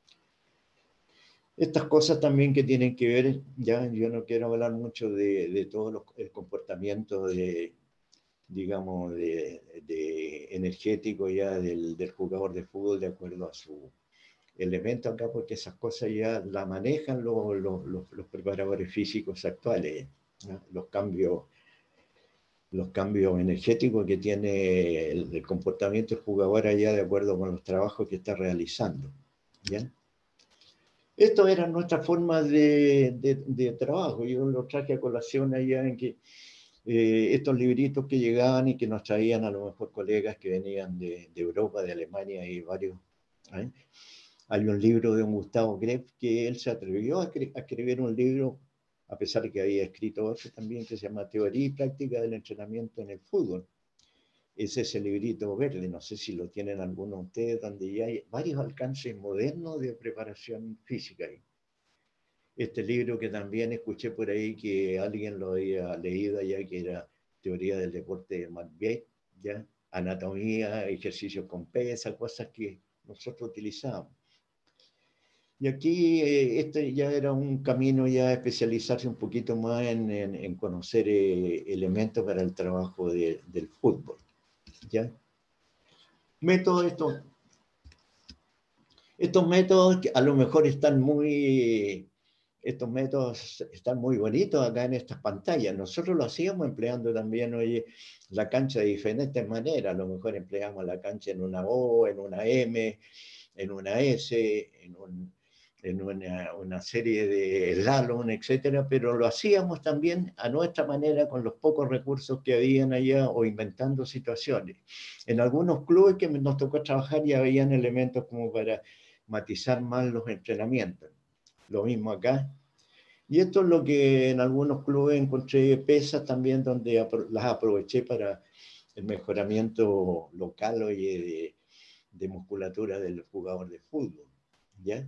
Estas cosas también que tienen que ver, ya yo no quiero hablar mucho de, de todo los, el comportamiento de, digamos, de, de energético ya del, del jugador de fútbol de acuerdo a su elemento acá, porque esas cosas ya las manejan los, los, los, los preparadores físicos actuales, ¿no? Los cambios los cambios energéticos que tiene el, el comportamiento del jugador allá de acuerdo con los trabajos que está realizando, ¿ya? Esto era nuestra forma de, de, de trabajo. Yo lo traje a colación allá en que eh, estos libritos que llegaban y que nos traían a lo mejor colegas que venían de, de Europa, de Alemania y varios. ¿eh? Hay un libro de un Gustavo Greff que él se atrevió a, a escribir un libro, a pesar de que había escrito otro también, que se llama Teoría y Práctica del Entrenamiento en el Fútbol. Es ese librito verde, no sé si lo tienen algunos de ustedes, donde ya hay varios alcances modernos de preparación física. Este libro que también escuché por ahí que alguien lo había leído allá, que era Teoría del Deporte de McVeigh, ¿ya? Anatomía, ejercicios con pesa, cosas que nosotros utilizábamos. Y aquí eh, este ya era un camino ya a especializarse un poquito más en, en, en conocer eh, elementos para el trabajo de, del fútbol, ¿ya? Métodos estos, estos métodos que a lo mejor están muy, estos métodos están muy bonitos acá en estas pantallas. Nosotros lo hacíamos empleando también, oye, la cancha de diferentes maneras. A lo mejor empleamos la cancha en una O, en una M, en una S, en un... en una, una serie de slalom, etcétera, pero lo hacíamos también a nuestra manera con los pocos recursos que habían allá o inventando situaciones. En algunos clubes que nos tocó trabajar ya habían elementos como para matizar más los entrenamientos. Lo mismo acá. Y esto es lo que en algunos clubes encontré pesas también donde las aproveché para el mejoramiento local oye, de, de musculatura del jugador de fútbol, ¿ya?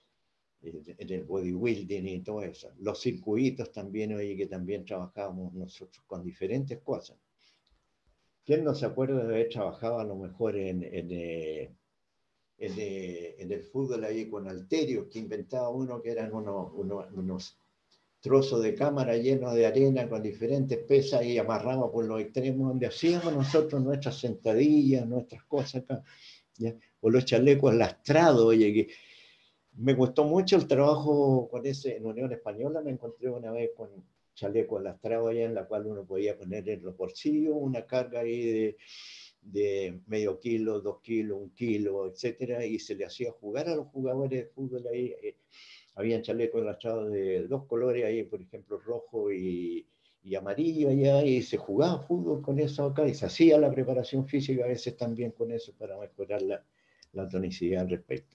En el bodybuilding y todo eso. Los circuitos también, oye, que también trabajábamos nosotros con diferentes cosas. ¿Quién no se acuerda de haber trabajado a lo mejor en, en, eh, en, eh, en el fútbol ahí con halterios, que inventaba uno que eran unos, unos, unos trozos de cámara llenos de arena con diferentes pesas y amarrados por los extremos, donde hacíamos nosotros nuestras sentadillas, nuestras cosas acá, ¿ya? O los chalecos lastrados, oye, que me gustó mucho el trabajo con ese, en Unión Española me encontré una vez con chaleco lastrado allá en la cual uno podía poner en los bolsillos una carga ahí de, de medio kilo, dos kilos, un kilo, etcétera, y se le hacía jugar a los jugadores de fútbol ahí. Eh, habían chalecos lastrados de dos colores ahí, por ejemplo, rojo y, y amarillo allá, y se jugaba fútbol con eso acá, y se hacía la preparación física a veces también con eso para mejorar la, la tonicidad al respecto.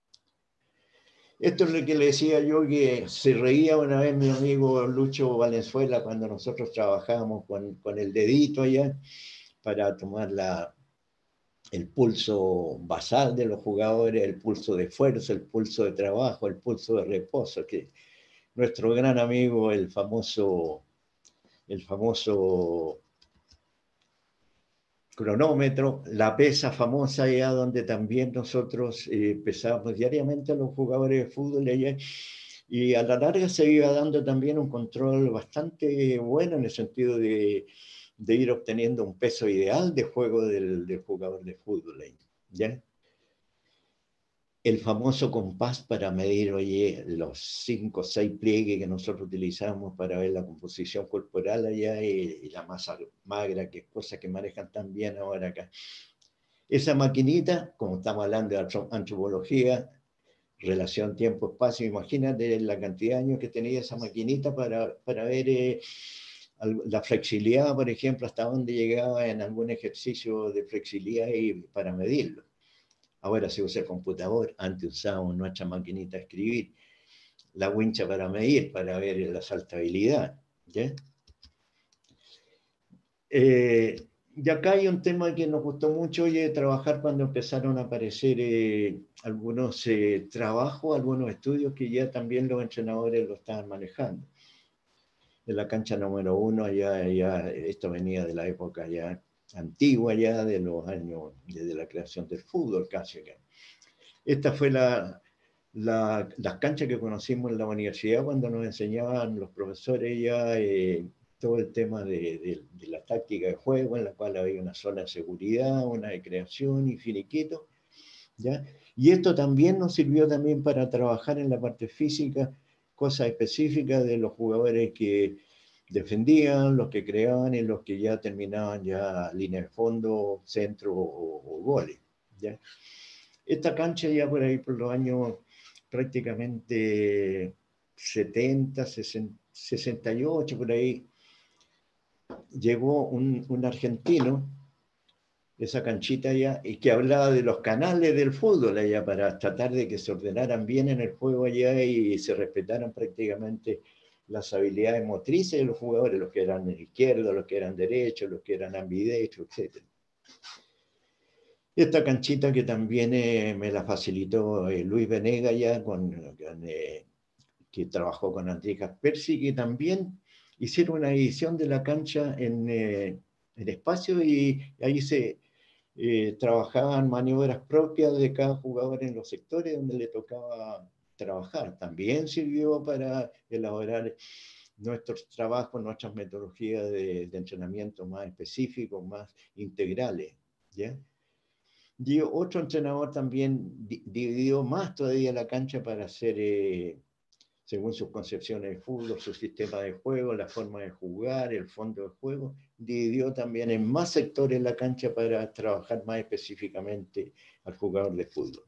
Esto es lo que le decía yo, que se reía una vez mi amigo Lucho Valenzuela cuando nosotros trabajábamos con, con el dedito allá para tomar la, el pulso basal de los jugadores, el pulso de esfuerzo, el pulso de trabajo, el pulso de reposo, que nuestro gran amigo, el famoso, el famoso cronómetro, la pesa famosa allá donde también nosotros eh, pesábamos diariamente a los jugadores de fútbol allá, y a la larga se iba dando también un control bastante bueno en el sentido de, de ir obteniendo un peso ideal de juego del, del jugador de fútbol, ¿ya? El famoso compás para medir, oye, los cinco o seis pliegues que nosotros utilizamos para ver la composición corporal allá y, y la masa magra, que es cosa que manejan tan bien ahora acá. Esa maquinita, como estamos hablando de antropología, relación tiempo-espacio, imagínate la cantidad de años que tenía esa maquinita para, para ver eh, la flexibilidad, por ejemplo, hasta dónde llegaba en algún ejercicio de flexibilidad y para medirlo. Ahora se usa el computador, antes usábamos nuestra maquinita a escribir. la wincha para medir, para ver la saltabilidad. ¿Ya? Eh, y acá hay un tema que nos gustó mucho oye, trabajar cuando empezaron a aparecer eh, algunos eh, trabajos, algunos estudios que ya también los entrenadores lo estaban manejando. En la cancha número uno, ya, ya, esto venía de la época ya antigua, ya de los años, desde la creación del fútbol casi. Esta fue la, la, las canchas que conocimos en la universidad cuando nos enseñaban los profesores ya eh, todo el tema de, de, de la táctica de juego, en la cual había una zona de seguridad, una de creación y finiquito, ¿ya? Y esto también nos sirvió también para trabajar en la parte física, cosas específicas de los jugadores que defendían, los que creaban y los que ya terminaban ya línea de fondo, centro o, o goles, ¿ya? Esta cancha ya por ahí por los años prácticamente setenta, sesenta y ocho, por ahí, llegó un, un argentino, esa canchita allá, y que hablaba de los canales del fútbol allá para tratar de que se ordenaran bien en el juego allá y se respetaran prácticamente las habilidades motrices de los jugadores, los que eran izquierdos, los que eran derechos, los que eran ambidextros, etcétera. Esta canchita que también eh, me la facilitó eh, Luis Venega ya, con, con, eh, que trabajó con Andrés Kaspersky, que también hicieron una edición de la cancha en, eh, en espacio y ahí se eh, trabajaban maniobras propias de cada jugador en los sectores donde le tocaba trabajar. También sirvió para elaborar nuestros trabajos, nuestras metodologías de, de entrenamiento más específicos, más integrales, ¿ya? Y otro entrenador también dividió más todavía la cancha para hacer, eh, según sus concepciones de fútbol, su sistema de juego, la forma de jugar, el fondo de juego, dividió también en más sectores la cancha para trabajar más específicamente al jugador de fútbol.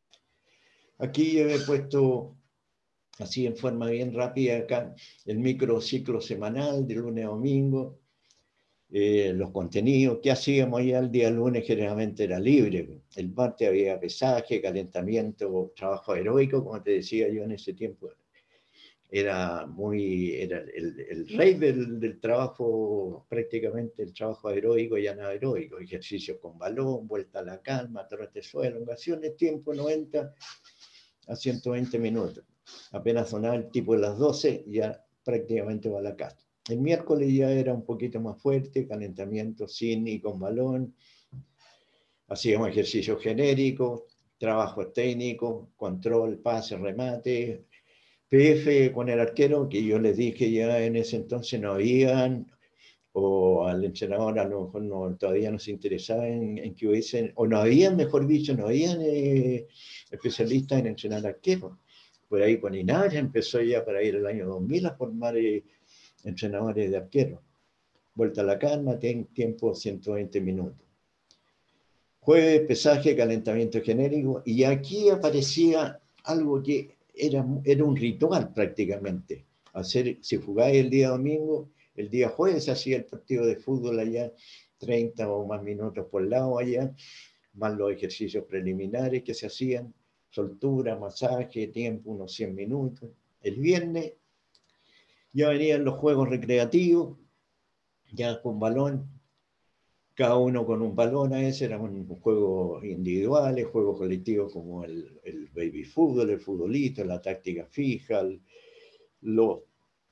Aquí yo he puesto, así en forma bien rápida acá, el microciclo semanal de lunes a domingo. Eh, los contenidos que hacíamos ya el día lunes generalmente era libre. El martes había pesaje, calentamiento, trabajo aeróbico, como te decía yo en ese tiempo. Era muy, era el, el rey del, del trabajo, prácticamente el trabajo aeróbico y anaeróbico, ejercicios con balón, vuelta a la calma, trote suelo, elongaciones, tiempo noventa a ciento veinte minutos. Apenas sonaba el tipo de las doce, ya prácticamente va a la casa. El miércoles ya era un poquito más fuerte, calentamiento sin y con balón. Hacíamos ejercicios genéricos, trabajos técnicos, control, pase, remate, P F con el arquero, que yo les dije ya en ese entonces no habían, o al entrenador a lo mejor no, todavía no se interesaba en, en que hubiesen, o no habían, mejor dicho, no habían eh, especialistas en entrenar arqueros. Por ahí con Inaria empezó ya para ir el año dos mil a formar eh, entrenadores de arqueros. Vuelta a la calma, tiempo ciento veinte minutos. Jueves, pesaje, calentamiento genérico, y aquí aparecía algo que era, era un ritual prácticamente. Hacer, si jugáis el día domingo, el día jueves se hacía el partido de fútbol allá, treinta o más minutos por lado allá, más los ejercicios preliminares que se hacían, soltura, masaje, tiempo, unos cien minutos. El viernes ya venían los juegos recreativos, ya con balón, cada uno con un balón, a ese eran juegos individuales, juegos colectivos como el, el baby fútbol, el futbolito, la táctica fija, el, los,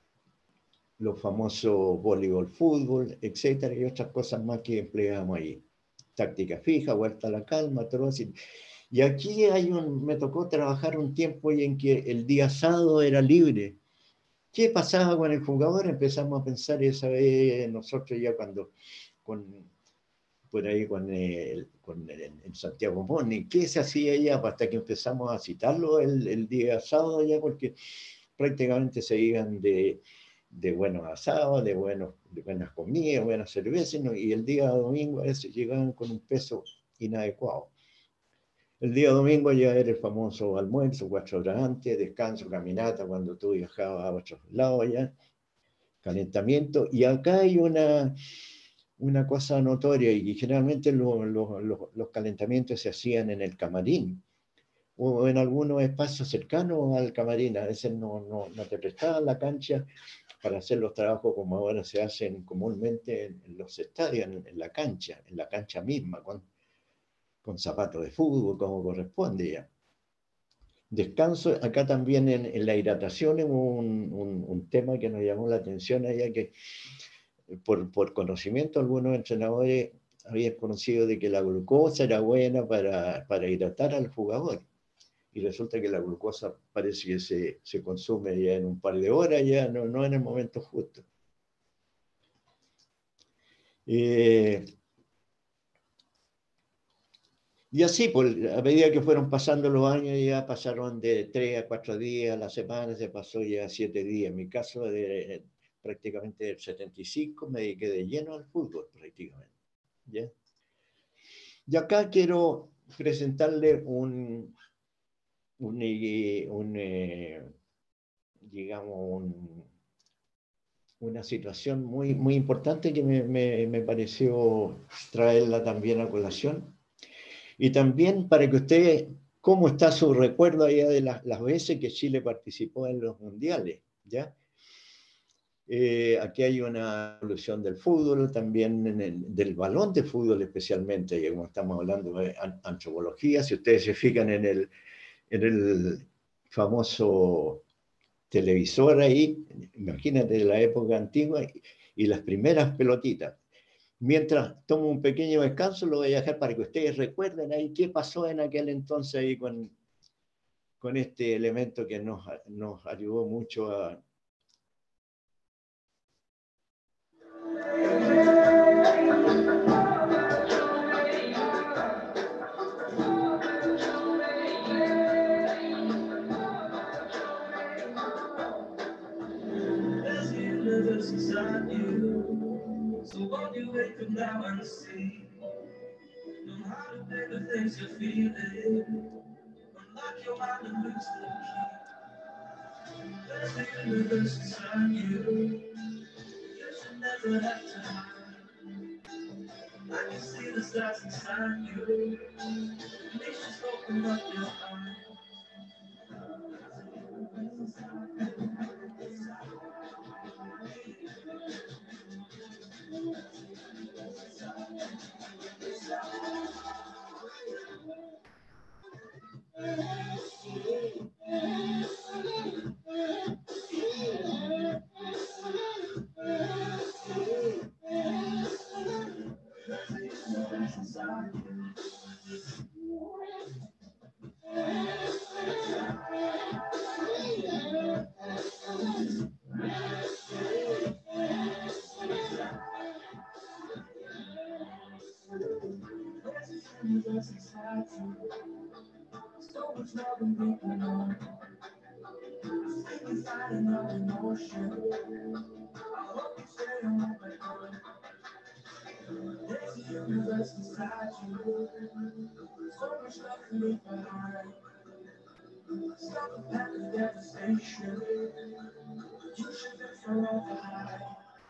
los famosos voleibol fútbol, etcétera, y otras cosas más que empleamos ahí. Táctica fija, vuelta a la calma, todo así. Y aquí hay un, me tocó trabajar un tiempo en que el día sábado era libre. ¿Qué pasaba con el jugador? Empezamos a pensar esa vez nosotros ya cuando, con, por ahí con, el, con el, en Santiago Moni, ¿qué se hacía ya? Hasta que empezamos a citarlo el, el día sábado ya, porque prácticamente se iban de, de buenos asados, de, buenos, de buenas comidas, buenas cervezas, ¿no? Y el día domingo a veces llegaban con un peso inadecuado. El día domingo ya era el famoso almuerzo, cuatro horas antes, descanso, caminata, cuando tú viajabas a otros lados ya, calentamiento. Y acá hay una, una cosa notoria, y generalmente lo, lo, lo, los calentamientos se hacían en el camarín, o en algunos espacios cercanos al camarín. A veces no, no, no te prestaban la cancha para hacer los trabajos como ahora se hacen comúnmente en, en los estadios, en, en la cancha, en la cancha misma, con, con zapatos de fútbol, como corresponde ya. Descanso, acá también en, en la hidratación, un, un, un tema que nos llamó la atención allá, que por, por conocimiento algunos entrenadores habían conocido de que la glucosa era buena para, para hidratar al jugador. Y resulta que la glucosa parece que se, se consume ya en un par de horas, ya no, no en el momento justo. Eh, y así, pues, a medida que fueron pasando los años, ya pasaron de tres a cuatro días a la semana, se pasó ya a siete días. En mi caso, de, prácticamente del setenta y cinco, me dediqué de lleno al fútbol, prácticamente. ¿Ya? Y acá quiero presentarle un, un, un eh, digamos, un, una situación muy, muy importante que me, me, me pareció traerla también a colación. Y también para que usted, ¿cómo está su recuerdo allá de las, las veces que Chile participó en los mundiales? ¿Ya? Eh, aquí hay una evolución del fútbol, también en el, del balón de fútbol especialmente, y como estamos hablando de antropología, si ustedes se fijan en el, en el famoso televisor ahí, imagínate de la época antigua, y, y las primeras pelotitas. Mientras tomo un pequeño descanso, lo voy a dejar para que ustedes recuerden ahí qué pasó en aquel entonces ahí con, con este elemento que nos, nos ayudó mucho a... Inside you, so won't you wake up now and see? Know how to play the things you're feeling. Unlock your mind and lose the key. There's the universe inside you. You should never have to hide. I can see the stars inside you. Please just open up your eyes. So much love and deep know. Stay inside and not emotion. I hope you stay on my mind. There's a universe inside you. So much love can leave behind. Stop the path of devastation. You should be forever high.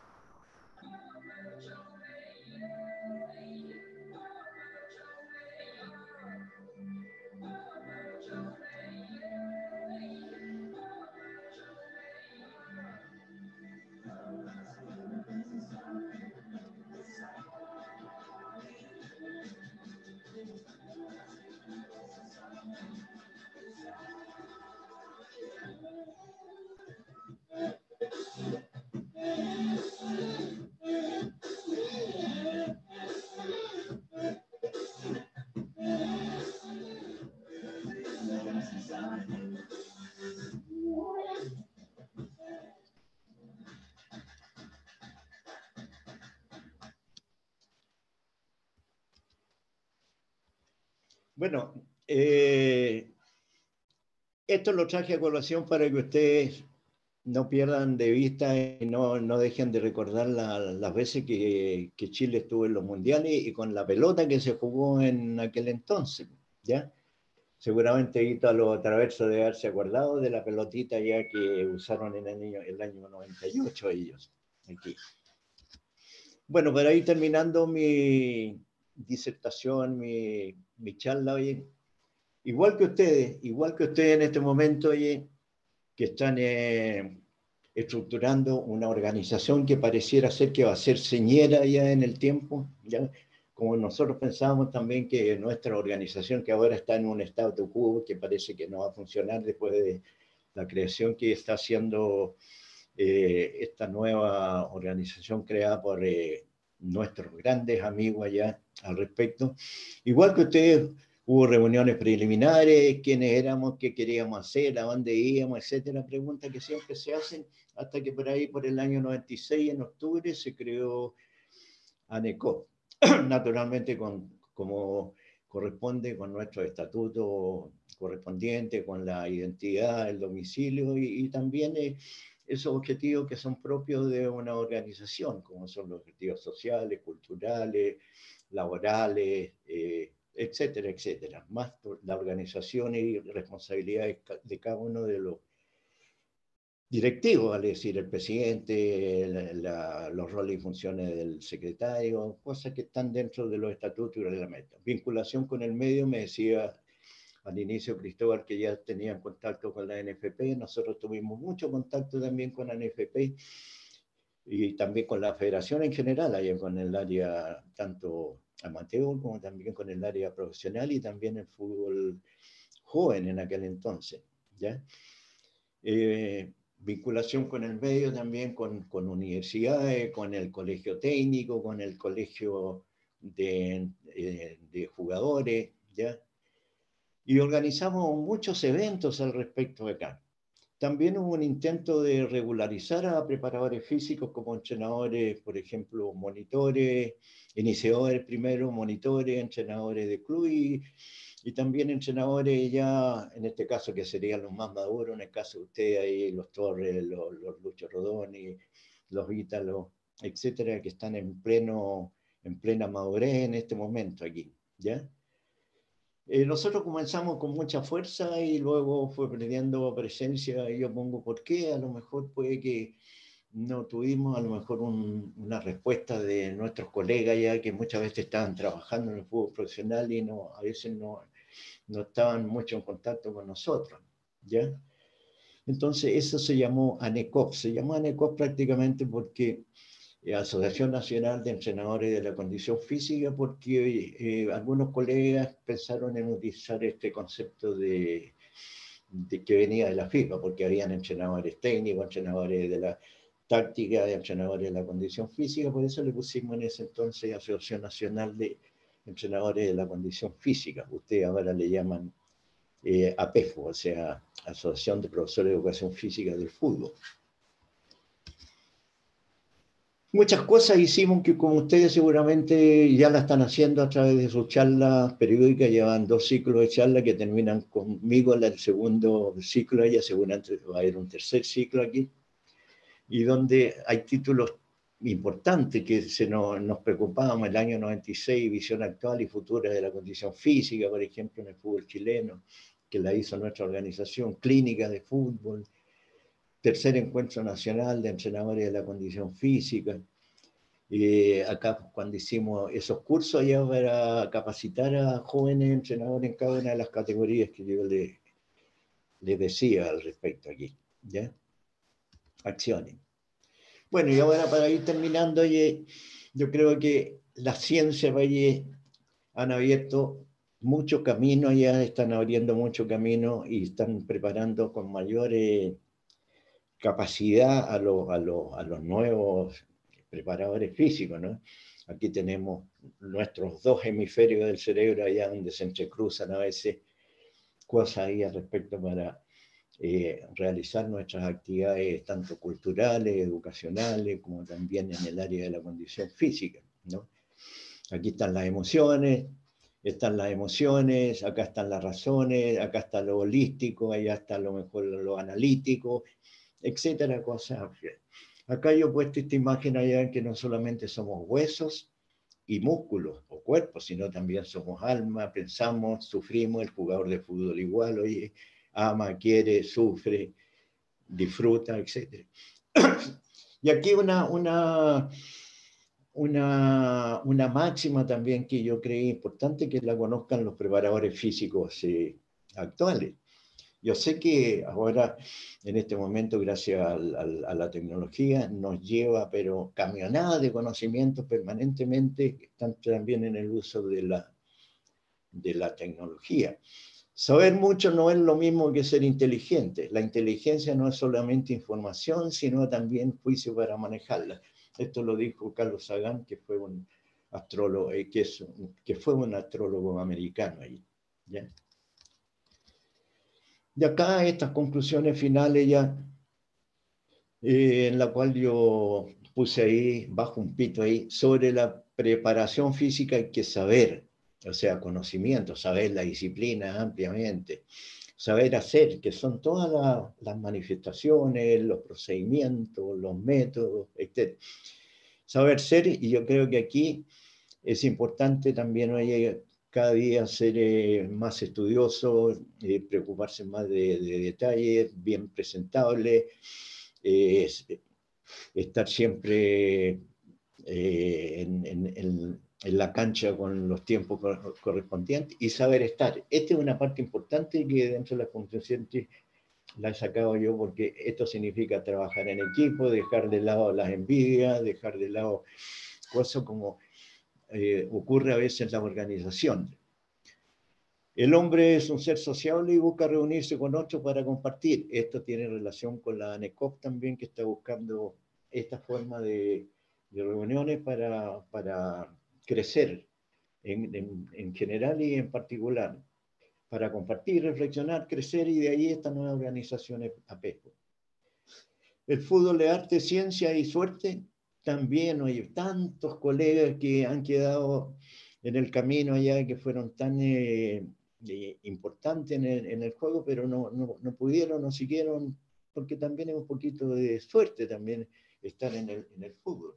Bueno, eh, esto lo traje a colación para que ustedes no pierdan de vista y no, no dejen de recordar la, las veces que, que Chile estuvo en los mundiales y con la pelota que se jugó en aquel entonces, ¿ya? Seguramente Ítalo Traverso debe haberse acordado de la pelotita ya que usaron en el año, el año noventa y ocho ellos, aquí. Bueno, para ir terminando mi disertación, mi, mi charla hoy, igual que ustedes, igual que ustedes en este momento, oye, que están eh, estructurando una organización que pareciera ser que va a ser señera ya en el tiempo, ya como nosotros pensábamos también que nuestra organización, que ahora está en un statu quo, que parece que no va a funcionar después de la creación que está haciendo eh, esta nueva organización creada por eh, nuestros grandes amigos allá al respecto. Igual que ustedes, hubo reuniones preliminares, quiénes éramos, qué queríamos hacer, a dónde íbamos, etcétera, preguntas que siempre se hacen, hasta que por ahí, por el año noventa y seis, en octubre, se creó ANECOP, naturalmente con, como corresponde con nuestro estatuto correspondiente, con la identidad, el domicilio y, y también eh, esos objetivos que son propios de una organización, como son los objetivos sociales, culturales, laborales, eh, etcétera, etcétera. Más la organización y responsabilidades de cada uno de los directivos, vale decir, el presidente, la, la, los roles y funciones del secretario, cosas que están dentro de los estatutos y reglamentos. Vinculación con el medio, me decía al inicio Cristóbal que ya tenían contacto con la N F P, nosotros tuvimos mucho contacto también con la N F P y también con la federación en general, allá con el área tanto amateur como también con el área profesional y también el fútbol joven en aquel entonces, ¿ya? Eh, vinculación con el medio también, con, con universidades, con el colegio técnico, con el colegio de, eh, de jugadores, ¿ya? Y organizamos muchos eventos al respecto de acá. También hubo un intento de regularizar a preparadores físicos como entrenadores, por ejemplo, monitores, iniciadores primero, monitores, entrenadores de club y, y también entrenadores ya, en este caso que serían los más maduros, en el caso de ustedes ahí, los Torres, los, los Lucho Rodoni, los Ítalos, etcétera, que están en, pleno, en plena madurez en este momento aquí, ¿ya? Eh, nosotros comenzamos con mucha fuerza y luego fue perdiendo presencia, y yo pongo por qué, a lo mejor puede que no tuvimos a lo mejor un, una respuesta de nuestros colegas ya que muchas veces estaban trabajando en el fútbol profesional y no, a veces no, no estaban mucho en contacto con nosotros, ¿ya? Entonces eso se llamó ANECOP, se llamó ANECOP prácticamente porque Asociación Nacional de Entrenadores de la Condición Física, porque eh, algunos colegas pensaron en utilizar este concepto de, de que venía de la FIFA, porque habían entrenadores técnicos, entrenadores de la táctica, entrenadores de la condición física, por eso le pusimos en ese entonces Asociación Nacional de Entrenadores de la Condición Física. Ustedes ahora le llaman eh, APEFU, o sea, Asociación de Profesores de Educación Física del Fútbol. Muchas cosas hicimos que, como ustedes seguramente ya la están haciendo a través de sus charlas periódicas, llevan dos ciclos de charlas que terminan conmigo en el segundo ciclo, ella seguramente va a haber un tercer ciclo aquí, y donde hay títulos importantes que se nos, nos preocupábamos, el año noventa y seis, visión actual y futura de la condición física, por ejemplo, en el fútbol chileno, que la hizo nuestra organización, clínica de fútbol, tercer encuentro nacional de entrenadores de la condición física. Eh, acá cuando hicimos esos cursos allá para capacitar a jóvenes entrenadores en cada una de las categorías que yo les, les decía al respecto aquí, ¿ya? Acciones. Bueno, y ahora para ir terminando, oye, yo creo que las ciencias, oye, han abierto mucho camino, ya están abriendo mucho camino y están preparando con mayor eh, capacidad a, lo, a, lo, a los nuevos preparadores físicos, ¿no? Aquí tenemos nuestros dos hemisferios del cerebro allá donde se entrecruzan a veces cosas ahí al respecto para eh, realizar nuestras actividades tanto culturales, educacionales, como también en el área de la condición física, ¿no? Aquí están las emociones, están las emociones, acá están las razones, acá está lo holístico, allá está lo mejor lo analítico, etcétera, cosas. Acá yo he puesto esta imagen allá en que no solamente somos huesos y músculos o cuerpos, sino también somos alma, pensamos, sufrimos, el jugador de fútbol igual, oye, ama, quiere, sufre, disfruta, etcétera. Y aquí una, una, una, una máxima también que yo creí importante que la conozcan los preparadores físicos eh, actuales. Yo sé que ahora, en este momento, gracias al, al, a la tecnología, nos lleva, pero camionadas de conocimientos permanentemente, que están también en el uso de la, de la tecnología. Saber mucho no es lo mismo que ser inteligente. La inteligencia no es solamente información, sino también juicio para manejarla. Esto lo dijo Carlos Sagan, que fue un astrólogo, eh, que, es, que fue un astrólogo americano ahí, ¿ya? Y acá estas conclusiones finales ya, eh, en la cual yo puse ahí, bajo un pito ahí, sobre la preparación física hay que saber, o sea, conocimiento, saber la disciplina ampliamente, saber hacer, que son todas la, las manifestaciones, los procedimientos, los métodos, etcétera. Saber ser, y yo creo que aquí es importante también, oye, cada día ser eh, más estudioso, eh, preocuparse más de, de detalles, bien presentable, eh, estar siempre eh, en, en, en, en la cancha con los tiempos correspondientes y saber estar. Esta es una parte importante que dentro de la función científica la he sacado yo, porque esto significa trabajar en equipo, dejar de lado las envidias, dejar de lado cosas como Eh, ocurre a veces en la organización. El hombre es un ser sociable y busca reunirse con otros para compartir. Esto tiene relación con la ANECOP también, que está buscando esta forma de, de reuniones para, para crecer en, en, en general y en particular, para compartir, reflexionar, crecer, y de ahí esta nueva organización APEFU. El fútbol de arte, ciencia y suerte. También hay tantos colegas que han quedado en el camino allá, que fueron tan eh, eh, importantes en el, en el juego, pero no, no, no pudieron, no siguieron, porque también es un poquito de suerte también estar en el, en el fútbol.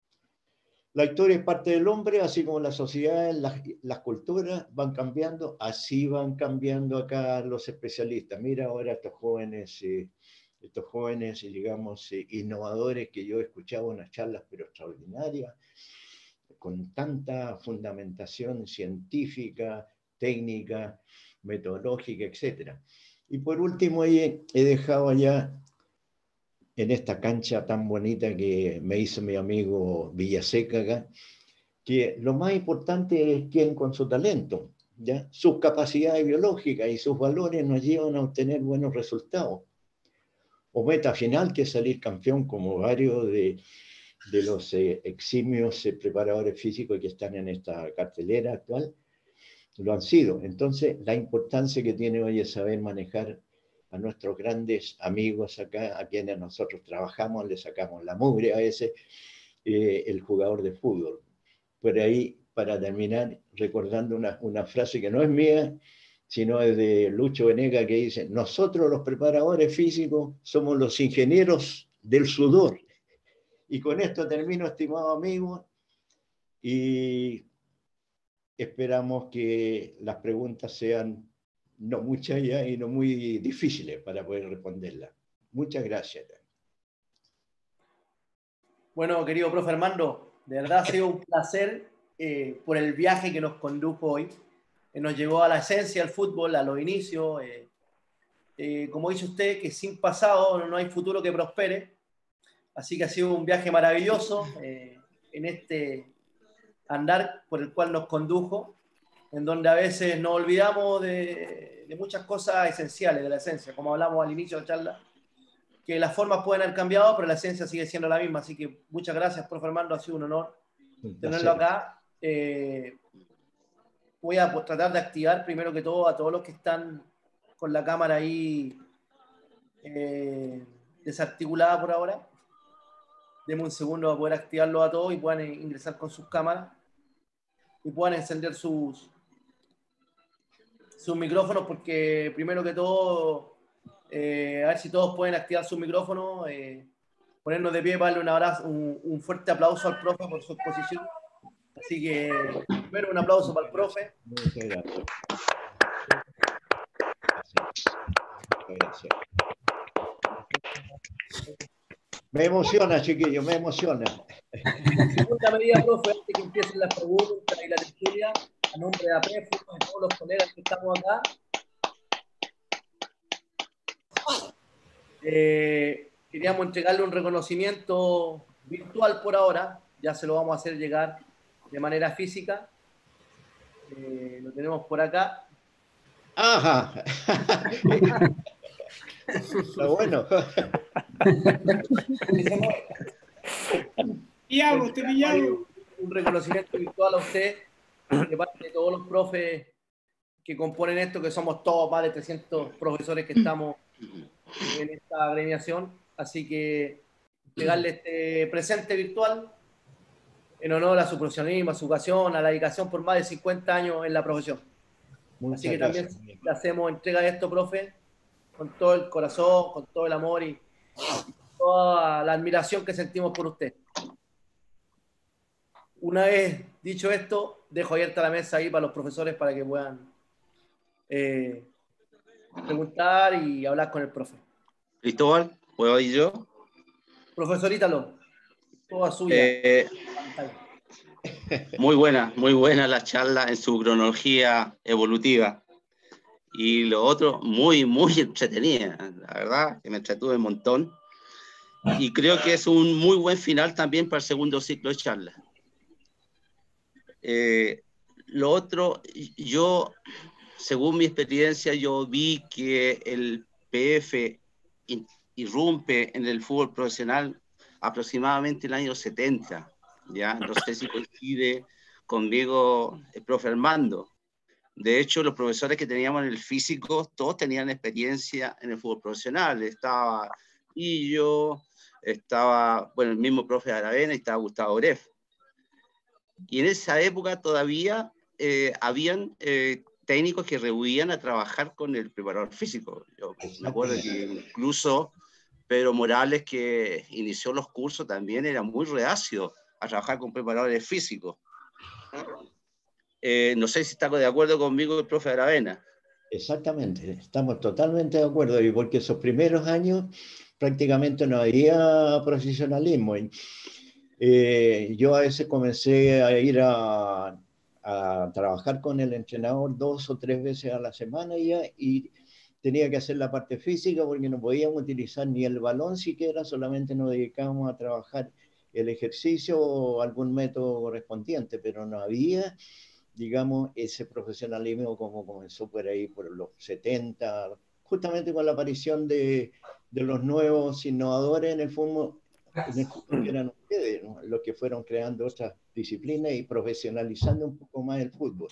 La historia es parte del hombre, así como las sociedades, las, las culturas van cambiando, así van cambiando acá los especialistas. Mira ahora estos jóvenes... Eh, estos jóvenes, digamos, eh, innovadores, que yo escuchaba unas charlas pero extraordinarias, con tanta fundamentación científica, técnica, metodológica, etcétera. Y por último, he, he dejado allá, en esta cancha tan bonita que me hizo mi amigo Villaseca acá, que lo más importante es quién con su talento, ¿ya? Sus capacidades biológicas y sus valores nos llevan a obtener buenos resultados. O meta final, que es salir campeón, como varios de, de los eh, eximios eh, preparadores físicos que están en esta cartelera actual, lo han sido. Entonces, la importancia que tiene hoy es saber manejar a nuestros grandes amigos acá, a quienes nosotros trabajamos, le sacamos la mugre a ese, eh, el jugador de fútbol. Por ahí, para terminar, recordando una, una frase que no es mía, sino es de Lucho Venegas, que dice: nosotros los preparadores físicos somos los ingenieros del sudor. Y con esto termino, estimado amigo, y esperamos que las preguntas sean no muchas ya y no muy difíciles para poder responderlas. Muchas gracias. Bueno, querido profe Armando, de verdad ha sido un placer eh, por el viaje que nos condujo hoy. Nos llegó a la esencia del fútbol, a los inicios. Eh, eh, como dice usted, que sin pasado no hay futuro que prospere. Así que ha sido un viaje maravilloso eh, en este andar por el cual nos condujo, en donde a veces nos olvidamos de, de muchas cosas esenciales de la esencia, como hablamos al inicio de la charla, que las formas pueden haber cambiado, pero la esencia sigue siendo la misma. Así que muchas gracias, profe Armando, ha sido un honor un tenerlo acá. Eh, Voy a tratar de activar primero que todo a todos los que están con la cámara ahí eh, desarticulada por ahora. Deme un segundo para poder activarlo a todos y puedan ingresar con sus cámaras y puedan encender sus, sus micrófonos, porque primero que todo, eh, a ver si todos pueden activar sus micrófonos, eh, ponernos de pie para darle un abrazo, un, un fuerte aplauso al profe por su exposición. Así que, primero un aplauso para el profe. Muchas gracias. Gracias. Me emociona, chiquillo, me emociona. Segunda medida, profe, antes que empiecen las preguntas y la tertulia, a nombre de APEFU, de todos los colegas que estamos acá, Eh, queríamos entregarle un reconocimiento virtual por ahora, ya se lo vamos a hacer llegar de manera física. Eh, lo tenemos por acá. Ajá. Está bueno. Pillamos, te pillamos. Un reconocimiento virtual a usted de parte de todos los profes que componen esto, que somos todos más de trescientos profesores que estamos en esta agremiación. Así que entregarle este presente virtual en honor a su profesionalismo, a su vocación, a la dedicación por más de cincuenta años en la profesión. Muchas Así que gracias. también le hacemos entrega de esto, profe, con todo el corazón, con todo el amor y, y toda la admiración que sentimos por usted. Una vez dicho esto, dejo abierta la mesa ahí para los profesores para que puedan eh, preguntar y hablar con el profe. Cristóbal, ¿puedo ir yo? Profesor Ítalo, toda suya. Eh, muy buena, muy buena la charla en su cronología evolutiva. Y lo otro, muy, muy entretenida. La verdad, que me entretuve un montón. Y creo que es un muy buen final también para el segundo ciclo de charlas. Eh, lo otro, yo, según mi experiencia, yo vi que el P F irrumpe en el fútbol profesional aproximadamente en el año setenta, ¿ya? No sé si coincide conmigo el profe Armando. De hecho, los profesores que teníamos en el físico, todos tenían experiencia en el fútbol profesional. Estaba Illo, estaba, bueno, el mismo profe Aravena y estaba Gustavo Gref. Y en esa época todavía eh, habían eh, técnicos que rehuían a trabajar con el preparador físico. Yo me acuerdo que incluso Pedro Morales, que inició los cursos, también era muy reacio a trabajar con preparadores físicos. Eh, no sé si está de acuerdo conmigo el profe Aravena. Exactamente, estamos totalmente de acuerdo, y porque esos primeros años prácticamente no había profesionalismo. Eh, yo a veces comencé a ir a, a trabajar con el entrenador dos o tres veces a la semana ya, y tenía que hacer la parte física porque no podíamos utilizar ni el balón siquiera, solamente nos dedicábamos a trabajar el ejercicio o algún método correspondiente, pero no había, digamos, ese profesionalismo como comenzó por ahí por los setenta, justamente con la aparición de, de los nuevos innovadores en el fútbol, en el fútbol que eran ustedes, ¿no? Los que fueron creando otras disciplinas y profesionalizando un poco más el fútbol.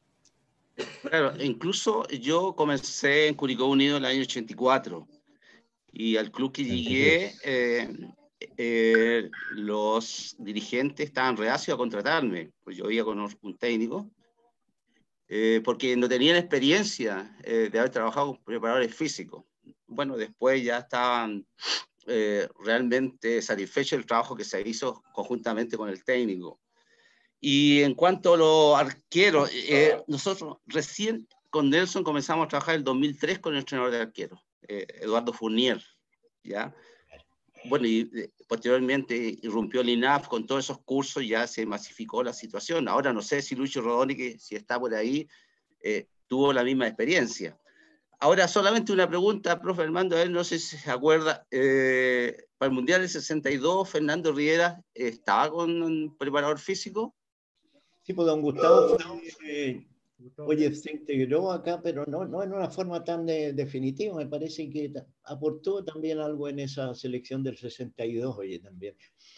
Claro, incluso yo comencé en Curicó Unido en el año ochenta y cuatro, y al club que llegué, eh, eh, los dirigentes estaban reacios a contratarme, pues yo iba con un técnico, eh, porque no tenían experiencia eh, de haber trabajado con preparadores físicos. Bueno, después ya estaban eh, realmente satisfechos del trabajo que se hizo conjuntamente con el técnico. Y en cuanto a los arqueros, eh, nosotros recién con Nelson comenzamos a trabajar en el dos mil tres con el entrenador de arqueros, eh, Eduardo Fournier, ¿ya? Bueno, y eh, posteriormente irrumpió el I N A F con todos esos cursos, ya se masificó la situación. Ahora no sé si Lucho Rodoni, que si está por ahí, eh, tuvo la misma experiencia. Ahora, solamente una pregunta, profe Armando, a él no sé si se acuerda, eh, para el Mundial del sesenta y dos, Fernando Riera estaba con un preparador físico. Sí, pues don Gustavo fue, eh, oye, se integró acá, pero no, no en una forma tan de, definitiva. Me parece que aportó también algo en esa selección del sesenta y dos, oye, también.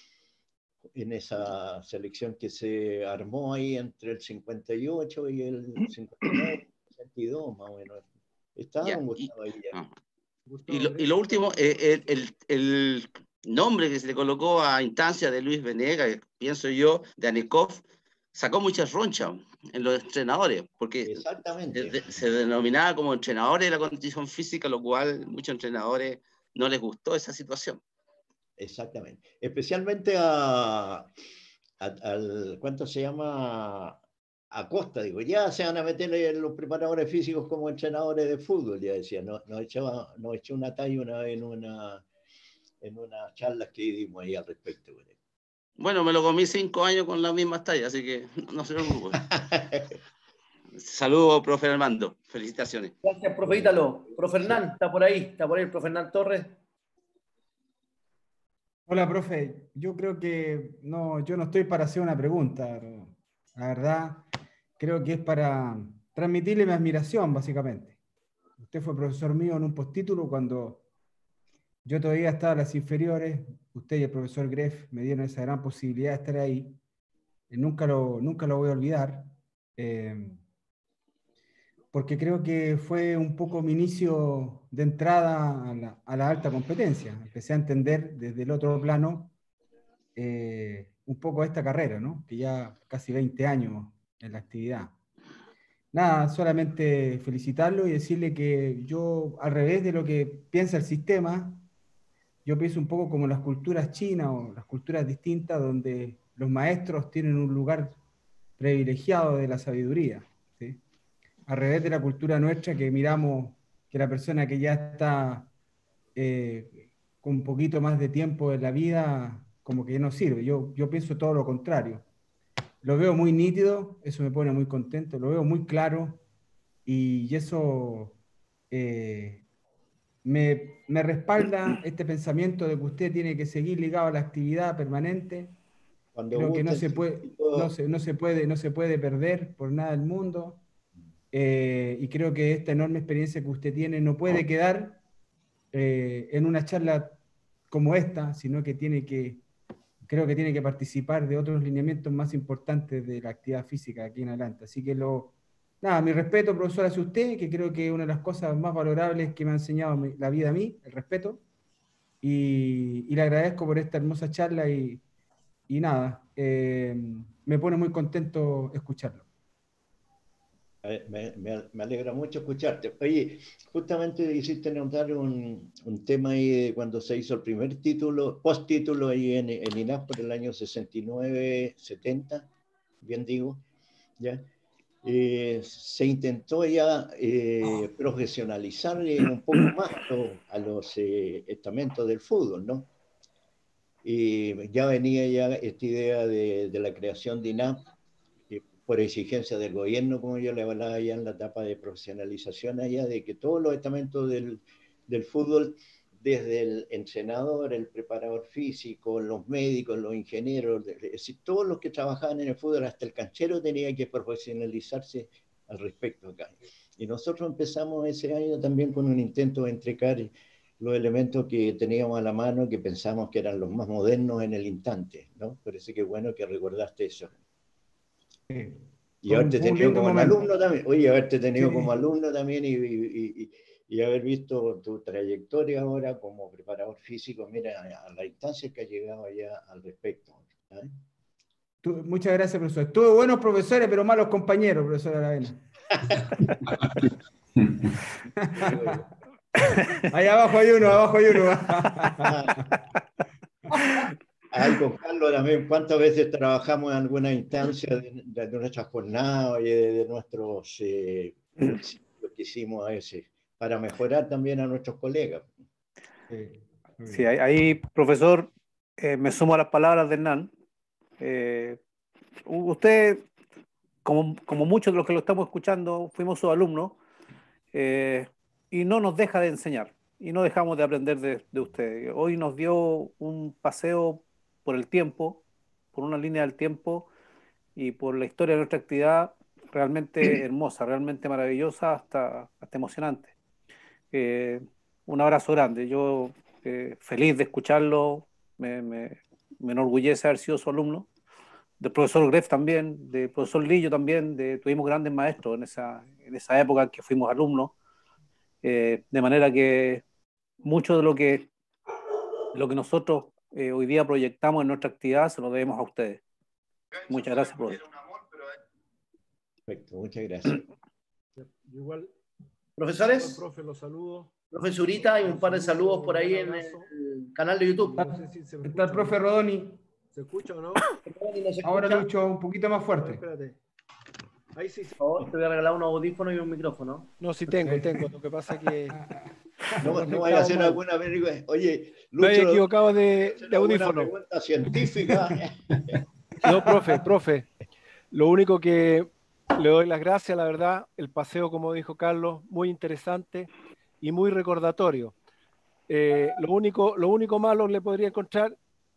En esa selección que se armó ahí entre el cincuenta y ocho y el cincuenta y nueve, sesenta y dos, más o menos. Estaba Ya, don Gustavo ahí ya. Ah. Y, lo, y lo último, eh, el, el, el nombre que se le colocó a instancia de Luis Venegas, pienso yo, de Anikov, sacó muchas ronchas en los entrenadores, porque Exactamente. de, se denominaba como entrenadores de la condición física, lo cual muchos entrenadores no les gustó esa situación. Exactamente. Especialmente a, a, al, ¿cuánto se llama? A Costa, digo, ya se van a meter los preparadores físicos como entrenadores de fútbol, ya decía, nos no echó, no echó una talla una vez en una, en una charla que dimos ahí al respecto. Bueno, me lo comí cinco años con las mismas tallas, así que no se preocupe. Saludos, profe Armando. Felicitaciones. Gracias, profe Ítalo. Profe Hernán, está por ahí, está por ahí el profe Hernán Torres. Hola, profe. Yo creo que no, yo no estoy para hacer una pregunta. La verdad, creo que es para transmitirle mi admiración, básicamente. Usted fue profesor mío en un postítulo cuando yo todavía estaba en las inferiores. Usted y el profesor Greff me dieron esa gran posibilidad de estar ahí. Eh, Nunca lo, nunca lo voy a olvidar. Eh, porque creo que fue un poco mi inicio de entrada a la, a la alta competencia. Empecé a entender desde el otro plano eh, un poco esta carrera, ¿no? Que ya casi veinte años en la actividad. Nada, solamente felicitarlo y decirle que yo, al revés de lo que piensa el sistema, yo pienso un poco como las culturas chinas o las culturas distintas, donde los maestros tienen un lugar privilegiado de la sabiduría, ¿sí? Al revés de la cultura nuestra, que miramos que la persona que ya está eh, con un poquito más de tiempo en la vida, como que ya no sirve. Yo, yo pienso todo lo contrario. Lo veo muy nítido, eso me pone muy contento, lo veo muy claro y eso eh, me, me respalda este pensamiento de que usted tiene que seguir ligado a la actividad permanente. Cuando Creo que no guste, se puede, no se, no se puede, no se puede perder por nada del mundo. Eh, y creo que esta enorme experiencia que usted tiene no puede quedar eh, en una charla como esta, sino que tiene que, creo que tiene que participar de otros lineamientos más importantes de la actividad física aquí en adelante. Así que lo, nada, mi respeto, profesor, hacia usted, que creo que es una de las cosas más valorables que me ha enseñado mi- la vida a mí, el respeto, y, y le agradezco por esta hermosa charla y, y nada, eh, me pone muy contento escucharlo. Eh, Me, me- me alegra mucho escucharte. Oye, justamente hiciste notar un, un tema ahí de cuando se hizo el primer título, postítulo ahí en, en I N A F por el año sesenta y nueve, setenta, bien digo, ¿ya? Eh, se intentó ya eh, profesionalizar eh, un poco más a los, a los eh, estamentos del fútbol, ¿no? Y ya venía ya esta idea de, de la creación de I N A P eh, por exigencia del gobierno, como yo le hablaba ya en la etapa de profesionalización allá, de que todos los estamentos del, del fútbol, desde el entrenador, el preparador físico, los médicos, los ingenieros, es decir, todos los que trabajaban en el fútbol, hasta el canchero tenía que profesionalizarse al respecto acá. Y nosotros empezamos ese año también con un intento de entregar los elementos que teníamos a la mano, que pensamos que eran los más modernos en el instante, ¿no? Parece que bueno que recordaste eso. Sí. Y Fue un, haberte fue un tenido lindo como momento. alumno también, oye, haberte tenido Sí. como alumno también y, y, y, y haber visto tu trayectoria ahora como preparador físico, mira, a la instancia que ha llegado ya al respecto. ¿Eh? Tu- muchas gracias, profesor. Tuve buenos profesores, pero malos compañeros, profesor Aravena. Ahí abajo hay uno, abajo hay uno. Ahí con Carlos también, ¿cuántas veces trabajamos en alguna instancia de, de, de nuestra jornada y de, de nuestros eh, cursillos que hicimos a veces para mejorar también a nuestros colegas? Sí, Sí, ahí, ahí, profesor, eh, me sumo a las palabras de Hernán. Eh, usted, como, como muchos de los que lo estamos escuchando, fuimos sus alumnos eh, y no nos deja de enseñar y no dejamos de aprender de, de usted. Hoy nos dio un paseo por el tiempo, por una línea del tiempo y por la historia de nuestra actividad realmente hermosa, realmente maravillosa, hasta, hasta emocionante. Eh, un abrazo grande. Yo eh, feliz de escucharlo, me, me, me enorgullece haber sido su alumno, del profesor Greff también, del profesor Lillo también, de, tuvimos grandes maestros en esa, en esa época en que fuimos alumnos, eh, de manera que mucho de lo que, lo que nosotros eh, hoy día proyectamos en nuestra actividad se lo debemos a ustedes. Muchas gracias, profesor. Perfecto, muchas gracias. Igual, Profesores, profe, los saludo. profesorita, hay un par de saludos por ahí en el canal de YouTube. No sé si se me Está el escucha, profe ¿no? Rodoni. ¿Se escucha o no? ¿No se Ahora, escucha? Lucho, un poquito más No, fuerte. espérate. Ahí sí. Por favor, te voy a regalar un audífono y un micrófono. No, sí tengo, tengo. Lo que pasa es que No, no vaya a hacer alguna averigua- Oye, me había Lucho, equivocado de, hacer de alguna audífono. pregunta científica. No, profe, profe. Lo único que le doy las gracias, la verdad, el paseo, como dijo Carlos, muy interesante y muy recordatorio. Eh, lo único, lo único malo que le podría encontrar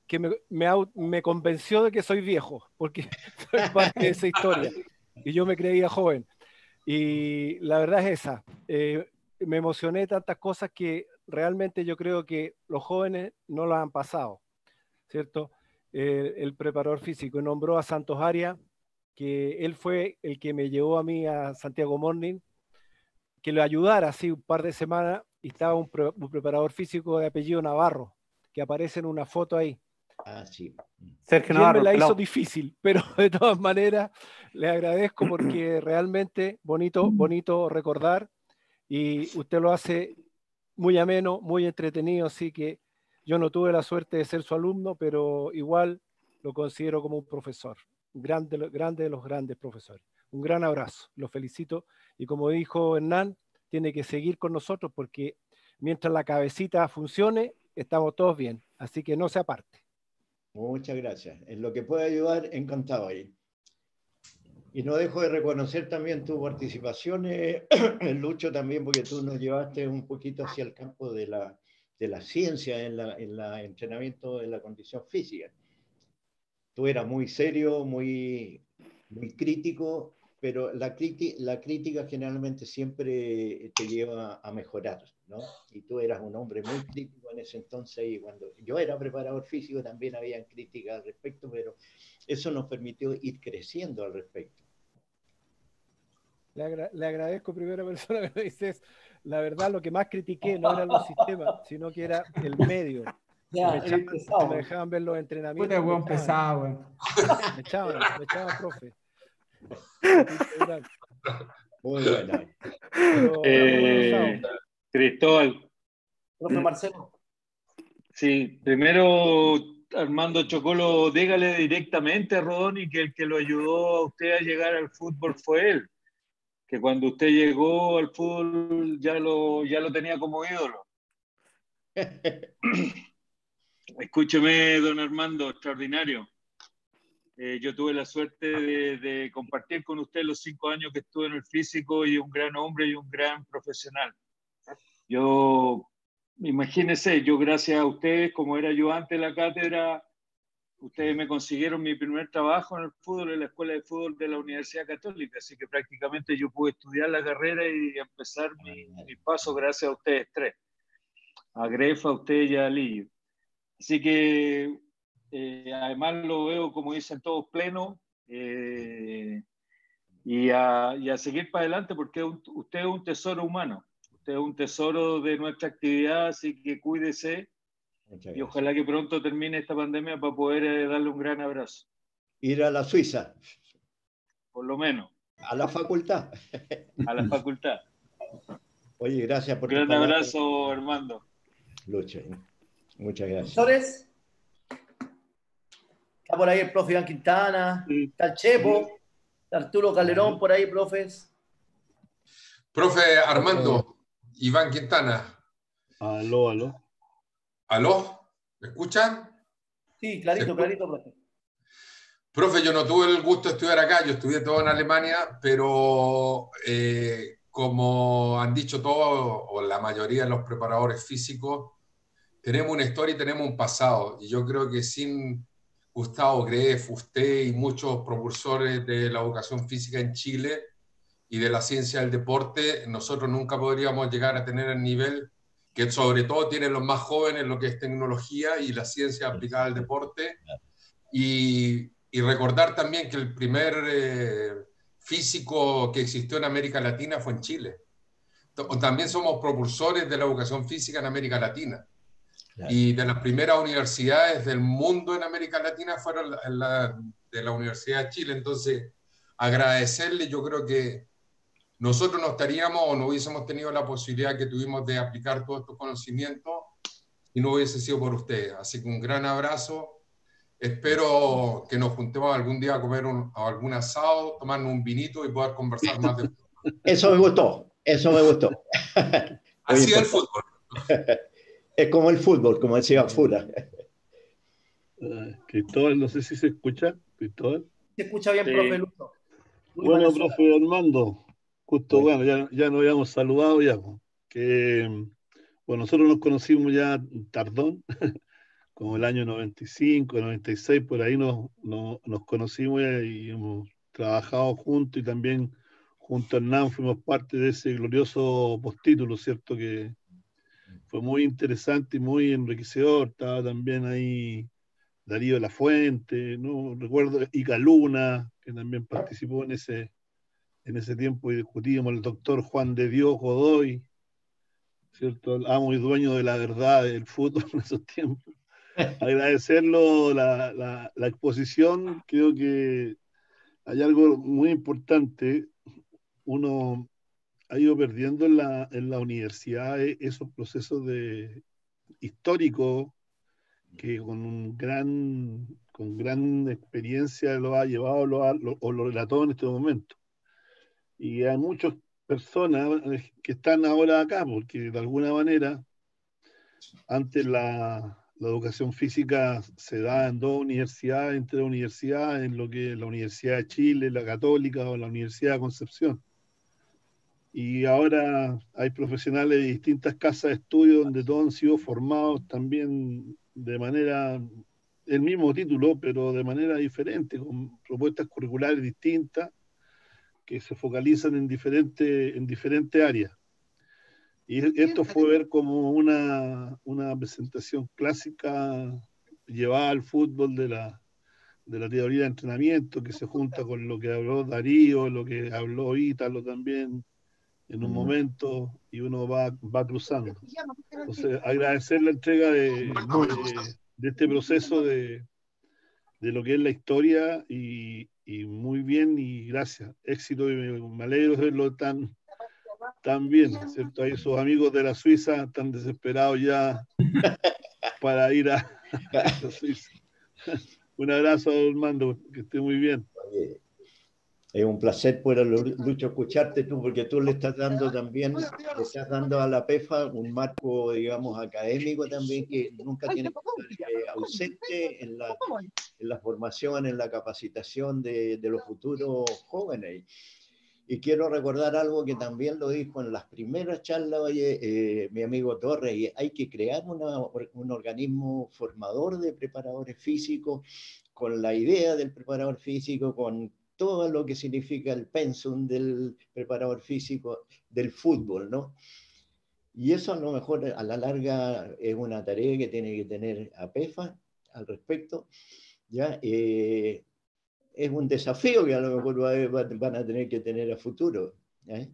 que me, me, me convenció de que soy viejo, porque soy parte de esa historia. Y yo me creía joven. Y la verdad es esa. Eh, me emocioné tantas cosas que realmente yo creo que los jóvenes no lo han pasado, ¿cierto? Eh, el preparador físico nombró a Santos Arias, que él fue el que me llevó a mí a Santiago Morning, que lo ayudara así un par de semanas, y estaba un, pre, un preparador físico de apellido Navarro, que aparece en una foto ahí. Ah, sí. Sergio Navarro, me la hizo difícil, pero de todas maneras le agradezco porque realmente bonito, bonito recordar, y usted lo hace muy ameno, muy entretenido, así que yo no tuve la suerte de ser su alumno, pero igual lo considero como un profesor, grande, grande de los grandes profesores. Un gran abrazo, lo felicito, y como dijo Hernán, tiene que seguir con nosotros porque mientras la cabecita funcione, estamos todos bien, así que no se aparte. Muchas gracias. En lo que pueda ayudar, encantado ahí. Y no dejo de reconocer también tu participación, eh, Lucho, también, porque tú nos llevaste un poquito hacia el campo de la, de la ciencia en la, en la entrenamiento de la condición física. Tú eras muy serio, muy, muy crítico, pero la, la crítica generalmente siempre te lleva a mejorar, ¿no? Y tú eras un hombre muy crítico en ese entonces, y cuando yo era preparador físico también había críticas al respecto, pero eso nos permitió ir creciendo al respecto. Le, agra le agradezco, primera persona que me dices, la verdad lo que más critiqué no eran los sistemas, sino que era el medio. Ya, me, echaban, pesado, me dejaban ver los entrenamientos. Puta, weón pesado, weón. Me echaban, me echaban, profe. Muy bueno. Eh, Cristóbal. Profe Marcelo. Sí, primero Armando Chocolo, dígale directamente a Rodoni que el que lo ayudó a usted a llegar al fútbol fue él. Que cuando usted llegó al fútbol ya lo, ya lo tenía como ídolo. Escúcheme, don Armando, extraordinario. Eh, yo tuve la suerte de, de compartir con usted los cinco años que estuve en el físico, y un gran hombre y un gran profesional. Yo, imagínese, yo gracias a ustedes, como era yo antes de la cátedra, ustedes me consiguieron mi primer trabajo en el fútbol, en la Escuela de Fútbol de la Universidad Católica, así que prácticamente yo pude estudiar la carrera y empezar mi, mi paso gracias a ustedes tres, a Grefa, a usted y a Lillo. Así que eh, además lo veo, como dicen todos, pleno, eh, y, a, y a seguir para adelante, porque un, usted es un tesoro humano, usted es un tesoro de nuestra actividad, así que cuídese. Y ojalá que pronto termine esta pandemia para poder eh, darle un gran abrazo. Ir a la Suiza. Por lo menos. A la facultad. A la facultad. Oye, gracias por un gran abrazo, Armando. Lucho. Muchas gracias. Profesores, está por ahí el profe Iván Quintana, sí. Está el Chepo, está Arturo Calderón por ahí, profes. Profe Armando, Iván Quintana. Aló, aló. ¿Aló? ¿Me escuchan? Sí, clarito, clarito, profe. Profe, yo no tuve el gusto de estudiar acá, yo estudié todo en Alemania, pero eh, como han dicho todos, o la mayoría de los preparadores físicos, tenemos una historia y tenemos un pasado. Y yo creo que sin Gustavo Greff, usted y muchos propulsores de la educación física en Chile y de la ciencia del deporte, nosotros nunca podríamos llegar a tener el nivel que sobre todo tienen los más jóvenes, lo que es tecnología y la ciencia aplicada al deporte. Y, y recordar también que el primer eh, físico que existió en América Latina fue en Chile. También somos propulsores de la educación física en América Latina. Y de las primeras universidades del mundo en América Latina fueron la, la, de la Universidad de Chile. Entonces, agradecerle, yo creo que nosotros no estaríamos o no hubiésemos tenido la posibilidad que tuvimos de aplicar todos estos conocimientos y no hubiese sido por ustedes. Así que un gran abrazo. Espero que nos juntemos algún día a comer un, a algún asado, tomarnos un vinito y poder conversar más de esto. Eso me gustó, eso me gustó. Así es el fútbol. Es como el fútbol, como decía Fura. Uh, Cristóbal, no sé si se escucha. Cristóbal. Se escucha bien, sí. Profe Lucho. Bueno, profe Armando, justo, bueno, bueno ya, ya nos habíamos saludado ya, que bueno, nosotros nos conocimos ya tardón, como el año noventa y cinco, noventa y seis, por ahí nos, nos, nos conocimos y hemos trabajado juntos, y también junto a Hernán fuimos parte de ese glorioso postítulo, ¿cierto? Que fue muy interesante y muy enriquecedor. Estaba también ahí Darío de la Fuente, ¿no? Recuerdo Ica Luna, que también participó en ese, en ese tiempo, y discutíamos el doctor Juan de Dios Godoy, ¿cierto? El amo y dueño de la verdad del fútbol en esos tiempos. Agradecerlo, la, la, la exposición. Creo que hay algo muy importante. Uno ha ido perdiendo en la, en la universidad esos procesos de, históricos que con un gran, con gran experiencia lo ha llevado lo ha, lo, o lo relató en este momento. Y hay muchas personas que están ahora acá, porque de alguna manera antes la, la educación física se da en dos universidades, entre universidades, en lo que es la Universidad de Chile, la Católica o la Universidad de Concepción. Y ahora hay profesionales de distintas casas de estudio donde todos han sido formados también de manera, el mismo título, pero de manera diferente, con propuestas curriculares distintas que se focalizan en diferentes en diferentes áreas. Y esto fue ver como una, una presentación clásica llevada al fútbol de la, de la teoría de entrenamiento, que se junta con lo que habló Darío, lo que habló Ítalo también en un momento, y uno va, va cruzando. Entonces, agradecer la entrega de, de, de este proceso de, de lo que es la historia, y, y muy bien, y gracias. Éxito, y me, me alegro de verlo tan, tan bien, ¿cierto? Ahí sus amigos de la Suiza están desesperados ya para ir a, a Suiza. Un abrazo, Armando, que esté muy bien. Es un placer poder, Lucho, escucharte tú, porque tú le estás dando también, le estás dando a la PEFA un marco, digamos, académico también, que nunca tiene que estar eh, ausente en la, en la formación, en la capacitación de, de los futuros jóvenes. Y quiero recordar algo que también lo dijo en las primeras charlas, oye, eh, mi amigo Torres, y hay que crear una, un organismo formador de preparadores físicos, con la idea del preparador físico, con todo lo que significa el pensum del preparador físico del fútbol, ¿no? Y eso a lo mejor a la larga es una tarea que tiene que tener a PEFA al respecto, ¿ya? Eh, es un desafío que a lo mejor va, va, van a tener que tener a futuro, ¿eh?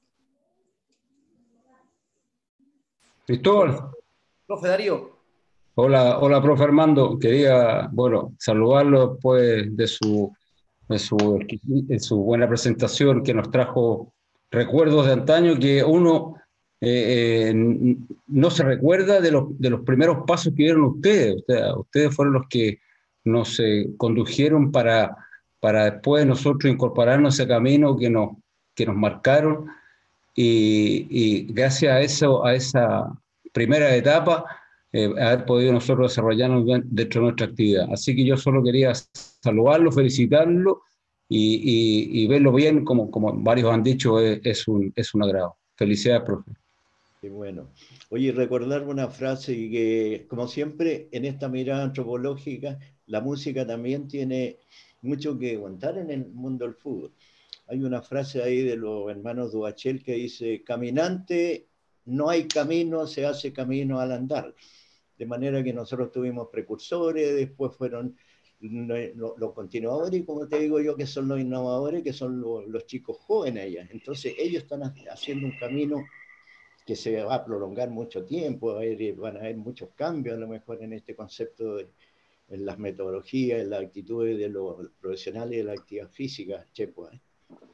Cristóbal. Profe Darío. Hola, hola, profe Armando. Quería, bueno, saludarlo después de su en su, en su buena presentación, que nos trajo recuerdos de antaño que uno eh, eh, no se recuerda de los, de los primeros pasos que dieron ustedes. O sea, ustedes fueron los que nos eh, condujeron para, para después nosotros incorporarnos a ese camino que nos, que nos marcaron, y, y gracias a, eso, a esa primera etapa, Eh, haber podido nosotros desarrollarnos dentro de nuestra actividad. Así que yo solo quería saludarlo, felicitarlo y, y, y verlo bien, como, como varios han dicho, es, es, un, es un agrado. Felicidades, profe. Qué bueno. Oye, recordar una frase y que, como siempre, en esta mirada antropológica, la música también tiene mucho que contar en el mundo del fútbol. Hay una frase ahí de los hermanos Duhachel que dice: caminante, no hay camino, se hace camino al andar. De manera que nosotros tuvimos precursores, después fueron los, los continuadores, y como te digo yo, que son los innovadores, que son los, los chicos jóvenes allá. Entonces ellos están haciendo un camino que se va a prolongar mucho tiempo, va a haber, van a haber muchos cambios a lo mejor en este concepto, de, en las metodologías, en las actitudes de los profesionales de la actividad física, Chepo, ¿eh?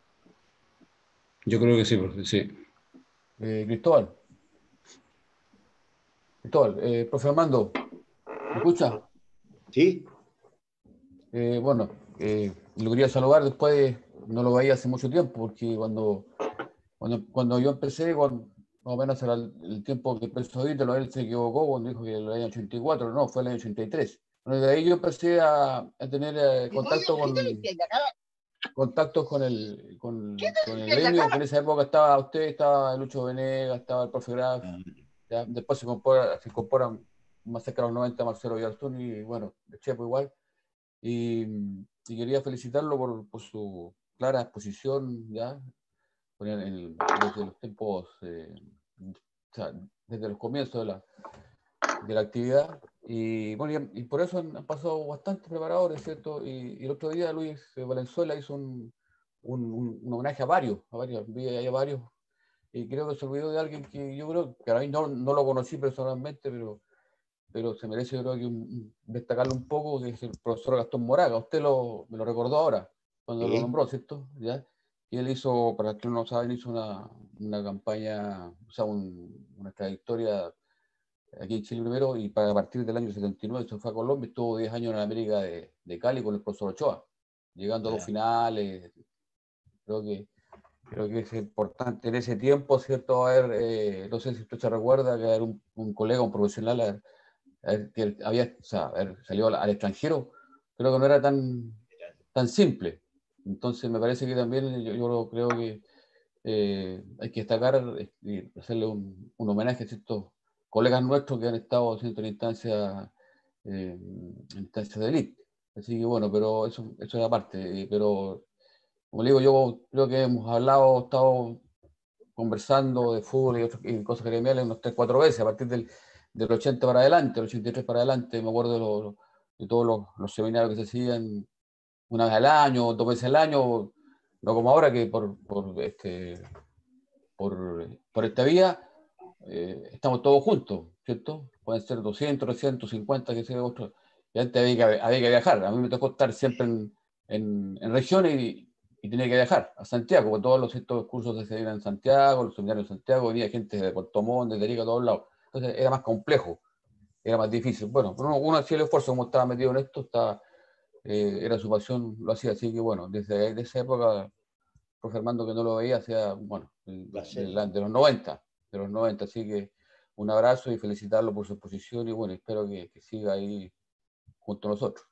Yo creo que sí, profe, sí. Eh, Cristóbal. Cristóbal, eh, profe Armando, ¿me escucha? Sí. Eh, bueno, eh, lo quería saludar después, no lo veía hace mucho tiempo, porque cuando, cuando, cuando yo empecé, con, más o menos era el, el tiempo que empezó Ítalo, él se equivocó cuando dijo que el año ochenta y cuatro, no, fue el año ochenta y tres. Bueno, de ahí yo empecé a, a tener eh, contacto con, contactos con el, con, con el gremio, que en esa época estaba usted, estaba Lucho Venegas, estaba el profe Graf, ya, después se incorpora, se incorporan más cerca de los noventa, Marcelo Oyarzún, y bueno, de Chepo igual. Y, y quería felicitarlo por, por su clara exposición, ya, en el, desde los tiempos, eh, o sea, desde los comienzos de la, de la actividad. Y bueno, y, y por eso han, han pasado bastantes preparadores, ¿cierto? Y, y el otro día Luis Valenzuela hizo un, un, un, un homenaje a varios, a varios, vi ahí a varios, y creo que se olvidó de alguien que yo creo que a mí no, no lo conocí personalmente, pero, pero se merece, yo creo que un, destacarlo un poco, que es el profesor Gastón Moraga. Usted lo, me lo recordó ahora, cuando Sí. lo nombró, ¿cierto? ¿Ya? Y él hizo, para quienes no lo saben, hizo una, una campaña, o sea, un, una trayectoria aquí en Chile primero, y para a partir del año setenta y nueve se fue a Colombia, estuvo diez años en América de, de Cali con el profesor Ochoa, llegando a dos finales. Creo que, creo que es importante en ese tiempo, ¿cierto? A ver, eh, no sé si usted se recuerda que era un, un colega, un profesional, a ver, a ver, que había, o sea, a ver, salió al, al extranjero, creo que no era tan, tan simple. Entonces me parece que también yo, yo creo que eh, hay que destacar y hacerle un, un homenaje a estos colegas nuestros que han estado haciendo en instancias eh, instancias de élite. Así que bueno, pero eso, eso es aparte. Pero como le digo, yo creo que hemos hablado, estado conversando de fútbol y, otras, y cosas gremiales unos tres, cuatro veces, a partir del, del ochenta para adelante, del ochenta y tres para adelante, me acuerdo de, lo, de todos los, los seminarios que se hacían una vez al año, dos veces al año, no como ahora que por, por, este, por, por esta vía eh, estamos todos juntos, ¿cierto? Pueden ser doscientos, trescientos cincuenta, que sea otro. Y antes había que, había que viajar. A mí me tocó estar siempre en, en, en regiones y, y tenía que viajar a Santiago, porque todos los estos cursos se hacían en Santiago, los seminarios en Santiago, venía gente de Puerto Montt, de Arica, de todos lados. Entonces era más complejo, era más difícil. Bueno, pero uno, uno hacía el esfuerzo, como estaba metido en esto, estaba, eh, era su pasión, lo hacía. Así que bueno, desde, desde esa época, profe Armando, que no lo veía, hacía, bueno, de, de, de los noventa, de los noventa, así que un abrazo y felicitarlo por su exposición y bueno, espero que, que siga ahí junto a nosotros.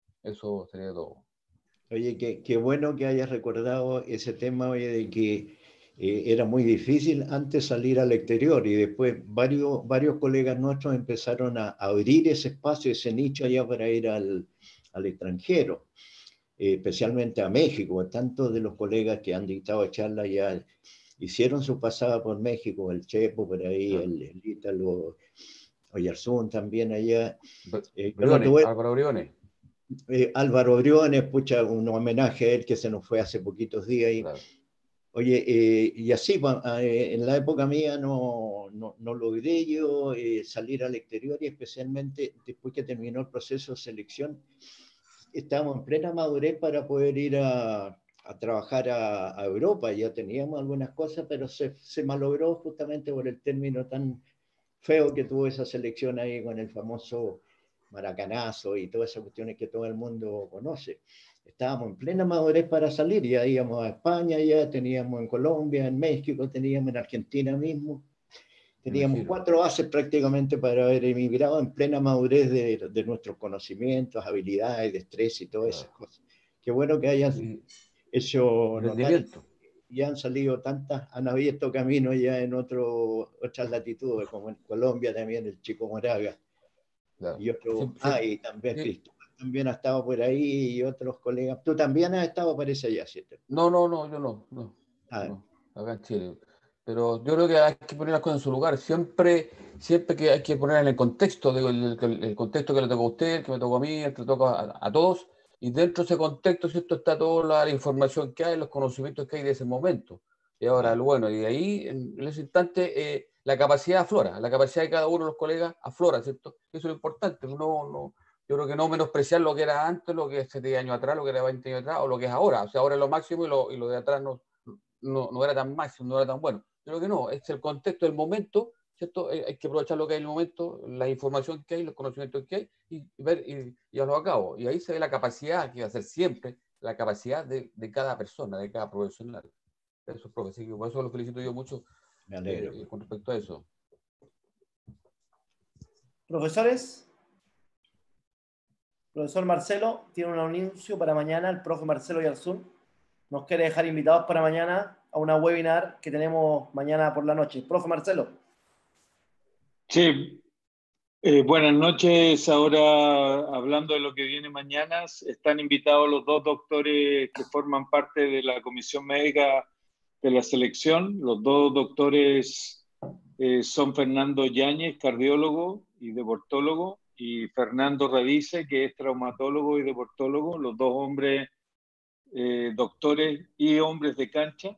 Eso sería todo. Oye, qué, qué bueno que hayas recordado ese tema, oye, de que eh, era muy difícil antes salir al exterior y después varios, varios colegas nuestros empezaron a abrir ese espacio, ese nicho allá para ir al, al extranjero, eh, especialmente a México. Tantos de los colegas que han dictado charlas ya hicieron su pasada por México, el Chepo por ahí, el, el Ítalo Oyarzún también allá. Eh, Briones, tuve, Álvaro Briones. Eh, Álvaro Briones, pucha, un homenaje a él que se nos fue hace poquitos días. Y, claro. Oye, eh, y así, eh, en la época mía no, no, no logré yo eh, salir al exterior y especialmente después que terminó el proceso de selección, estábamos en plena madurez para poder ir a, a trabajar a, a Europa. Ya teníamos algunas cosas, pero se, se malogró justamente por el término tan feo que tuvo esa selección ahí con el famoso maracanazo y todas esas cuestiones que todo el mundo conoce. Estábamos en plena madurez para salir, ya íbamos a España, ya teníamos en Colombia, en México, teníamos en Argentina mismo. Teníamos cuatro bases prácticamente para haber emigrado en plena madurez de, de nuestros conocimientos, habilidades, destreza y todas esas cosas. Qué bueno que hayan hecho notar. Ya han salido tantas, han abierto caminos ya en otro, otras latitudes, como en Colombia también el Chico Moraga. Claro. Y otro, sí, sí. Ah, y también sí. Cristóbal también ha estado por ahí y otros colegas. Tú también has estado, parece, allá, ¿cierto? No, no, no, yo no, no, ah. no, acá en Chile. Pero yo creo que hay que poner las cosas en su lugar. Siempre, siempre que hay que poner en el contexto, digo, el, el, el contexto que le tocó a usted, el que me tocó a mí, el que le tocó a, a todos. Y dentro de ese contexto, ¿cierto? Está toda la, la información que hay, los conocimientos que hay de ese momento. Y ahora, sí. bueno, y de ahí, en, en ese instante, eh, la capacidad aflora, la capacidad de cada uno de los colegas aflora, ¿cierto? Eso es lo importante. No, no, yo creo que no menospreciar lo que era antes, lo que es siete años atrás, lo que era veinte años atrás, o lo que es ahora. O sea, ahora es lo máximo y lo, y lo de atrás no, no, no era tan máximo, no era tan bueno. Yo creo que no, es el contexto del momento, ¿cierto? Hay que aprovechar lo que hay en el momento, la información que hay, los conocimientos que hay, y, y ver y, y llevarlo a cabo. Y ahí se ve la capacidad, que va a ser siempre, la capacidad de, de cada persona, de cada profesional. Eso, profe, así que por eso lo felicito yo mucho eh, con respecto a eso. Profesores, profesor Marcelo tiene un anuncio para mañana, el profe Marcelo Oyarzún nos quiere dejar invitados para mañana a una webinar que tenemos mañana por la noche. Profe Marcelo. Sí, Eh, buenas noches. Ahora, hablando de lo que viene mañana, están invitados los dos doctores que forman parte de la comisión médica de la selección. Los dos doctores eh, son Fernando Yáñez, cardiólogo y deportólogo, y Fernando Radice, que es traumatólogo y deportólogo, los dos hombres eh, doctores y hombres de cancha.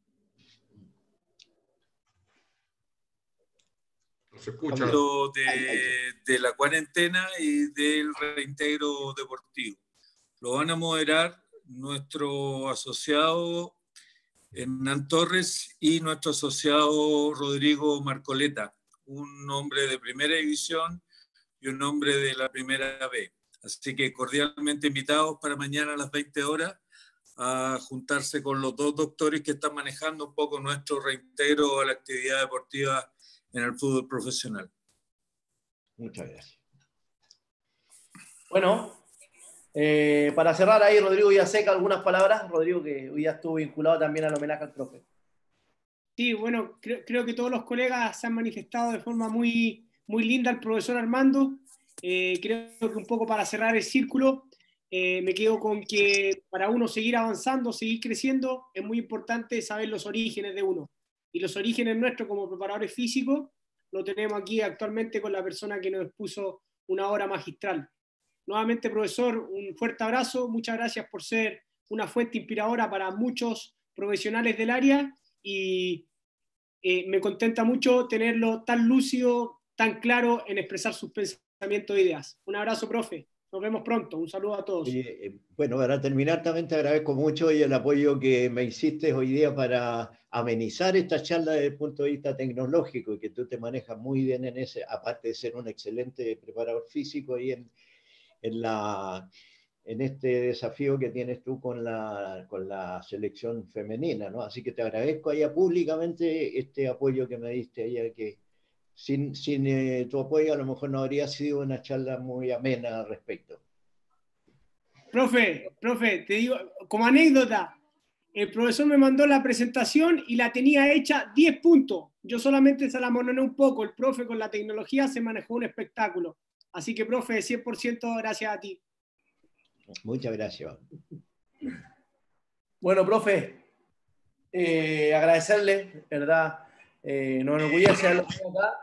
Se escucha. De, de la cuarentena y del reintegro deportivo. Lo van a moderar nuestro asociado Hernán Torres y nuestro asociado Rodrigo Marcoleta, un hombre de primera división y un hombre de la primera B. Así que cordialmente invitados para mañana a las veinte horas a juntarse con los dos doctores que están manejando un poco nuestro reintegro a la actividad deportiva en el fútbol profesional. Muchas gracias. Bueno, eh, para cerrar ahí, Rodrigo Villaseca, algunas palabras. Rodrigo, que hoy ya estuvo vinculado también al homenaje al profe. Sí, bueno, creo, creo que todos los colegas se han manifestado de forma muy, muy linda al profesor Armando. Eh, creo que un poco para cerrar el círculo, eh, me quedo con que para uno seguir avanzando, seguir creciendo, es muy importante saber los orígenes de uno. Y los orígenes nuestros como preparadores físicos lo tenemos aquí actualmente con la persona que nos expuso una obra magistral. Nuevamente, profesor, un fuerte abrazo. Muchas gracias por ser una fuente inspiradora para muchos profesionales del área y eh, me contenta mucho tenerlo tan lúcido, tan claro en expresar sus pensamientos e ideas. Un abrazo, profe. Nos vemos pronto. Un saludo a todos. Oye, eh, bueno, para terminar también te agradezco mucho y el apoyo que me hiciste hoy día para amenizar esta charla desde el punto de vista tecnológico y que tú te manejas muy bien en ese, aparte de ser un excelente preparador físico y en, en, la, en este desafío que tienes tú con la, con la selección femenina, ¿no? Así que te agradezco allá públicamente este apoyo que me diste allá, que sin, sin eh, tu apoyo a lo mejor no habría sido una charla muy amena al respecto. Profe, profe, te digo, como anécdota, el profesor me mandó la presentación y la tenía hecha diez puntos. Yo solamente se la mononé un poco. El profe con la tecnología se manejó un espectáculo. Así que, profe, cien por ciento gracias a ti. Muchas gracias. Bueno, profe, eh, agradecerle, ¿verdad? Eh, nos enorgullece verlo acá.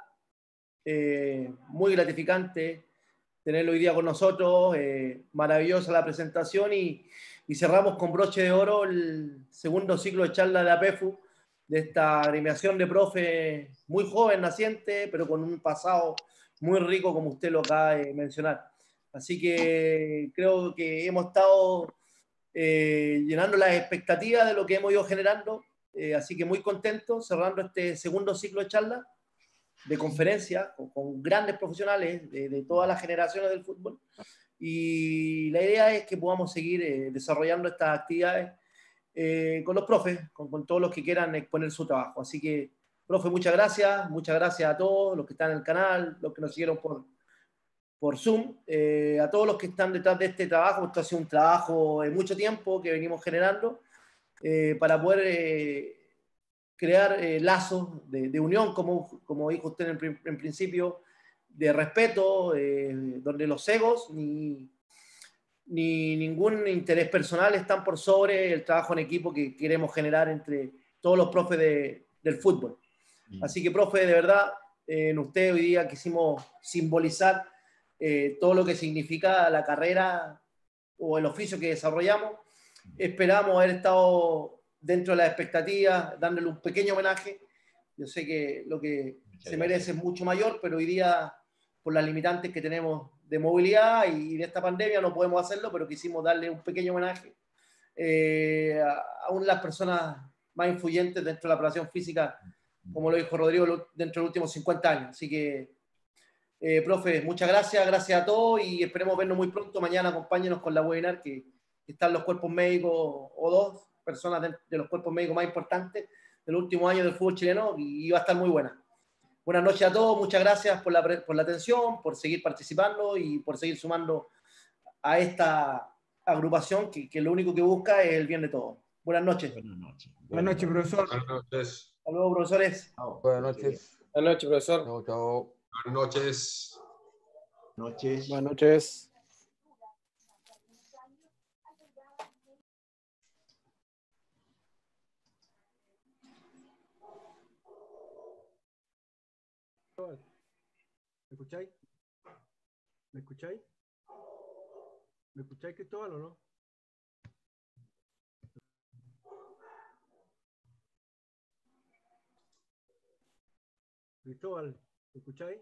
Eh, muy gratificante tenerlo hoy día con nosotros. Eh, maravillosa la presentación y, y cerramos con broche de oro el segundo ciclo de charla de APEFU, de esta agremiación de profe muy joven, naciente, pero con un pasado muy rico, como usted lo acaba de mencionar. Así que creo que hemos estado eh, llenando las expectativas de lo que hemos ido generando, eh, así que muy contentos, cerrando este segundo ciclo de charla, de conferencia, con, con grandes profesionales de, de todas las generaciones del fútbol, y la idea es que podamos seguir eh, desarrollando estas actividades eh, con los profes, con, con todos los que quieran exponer su trabajo. Así que, profe, muchas gracias, muchas gracias a todos los que están en el canal, los que nos siguieron por, por Zoom, eh, a todos los que están detrás de este trabajo. Esto ha sido un trabajo de mucho tiempo que venimos generando eh, para poder eh, crear eh, lazos de, de unión, como, como dijo usted en, en principio, de respeto, eh, donde los egos ni, ni ningún interés personal están por sobre el trabajo en equipo que queremos generar entre todos los profes de, del fútbol. Así que, profe, de verdad, eh, en usted hoy día quisimos simbolizar eh, todo lo que significa la carrera o el oficio que desarrollamos. Esperamos haber estado dentro de las expectativas, dándole un pequeño homenaje. Yo sé que lo que se merece es mucho mayor, pero hoy día, por las limitantes que tenemos de movilidad y de esta pandemia, no podemos hacerlo, pero quisimos darle un pequeño homenaje eh, a, a una de las personas más influyentes dentro de la preparación física, como lo dijo Rodrigo, dentro de los últimos cincuenta años. Así que, eh, profe, muchas gracias, gracias a todos y esperemos vernos muy pronto. Mañana acompáñenos con la webinar que, que están los cuerpos médicos o dos personas de, de los cuerpos médicos más importantes del último año del fútbol chileno y, y va a estar muy buena. Buenas noches a todos, muchas gracias por la, por la atención, por seguir participando y por seguir sumando a esta agrupación que, que lo único que busca es el bien de todos. Buenas noches. Buenas noches. Buenas noches, profesor. Buenas noches. Hasta luego, profesores. Buenas noches. Buenas noches, profesor. Chao, chao. Buenas noches. noches. Buenas noches. ¿Me escucháis? ¿Me escucháis? ¿Me escucháis, Cristóbal, o no? Cristóbal, ¿me escucháis?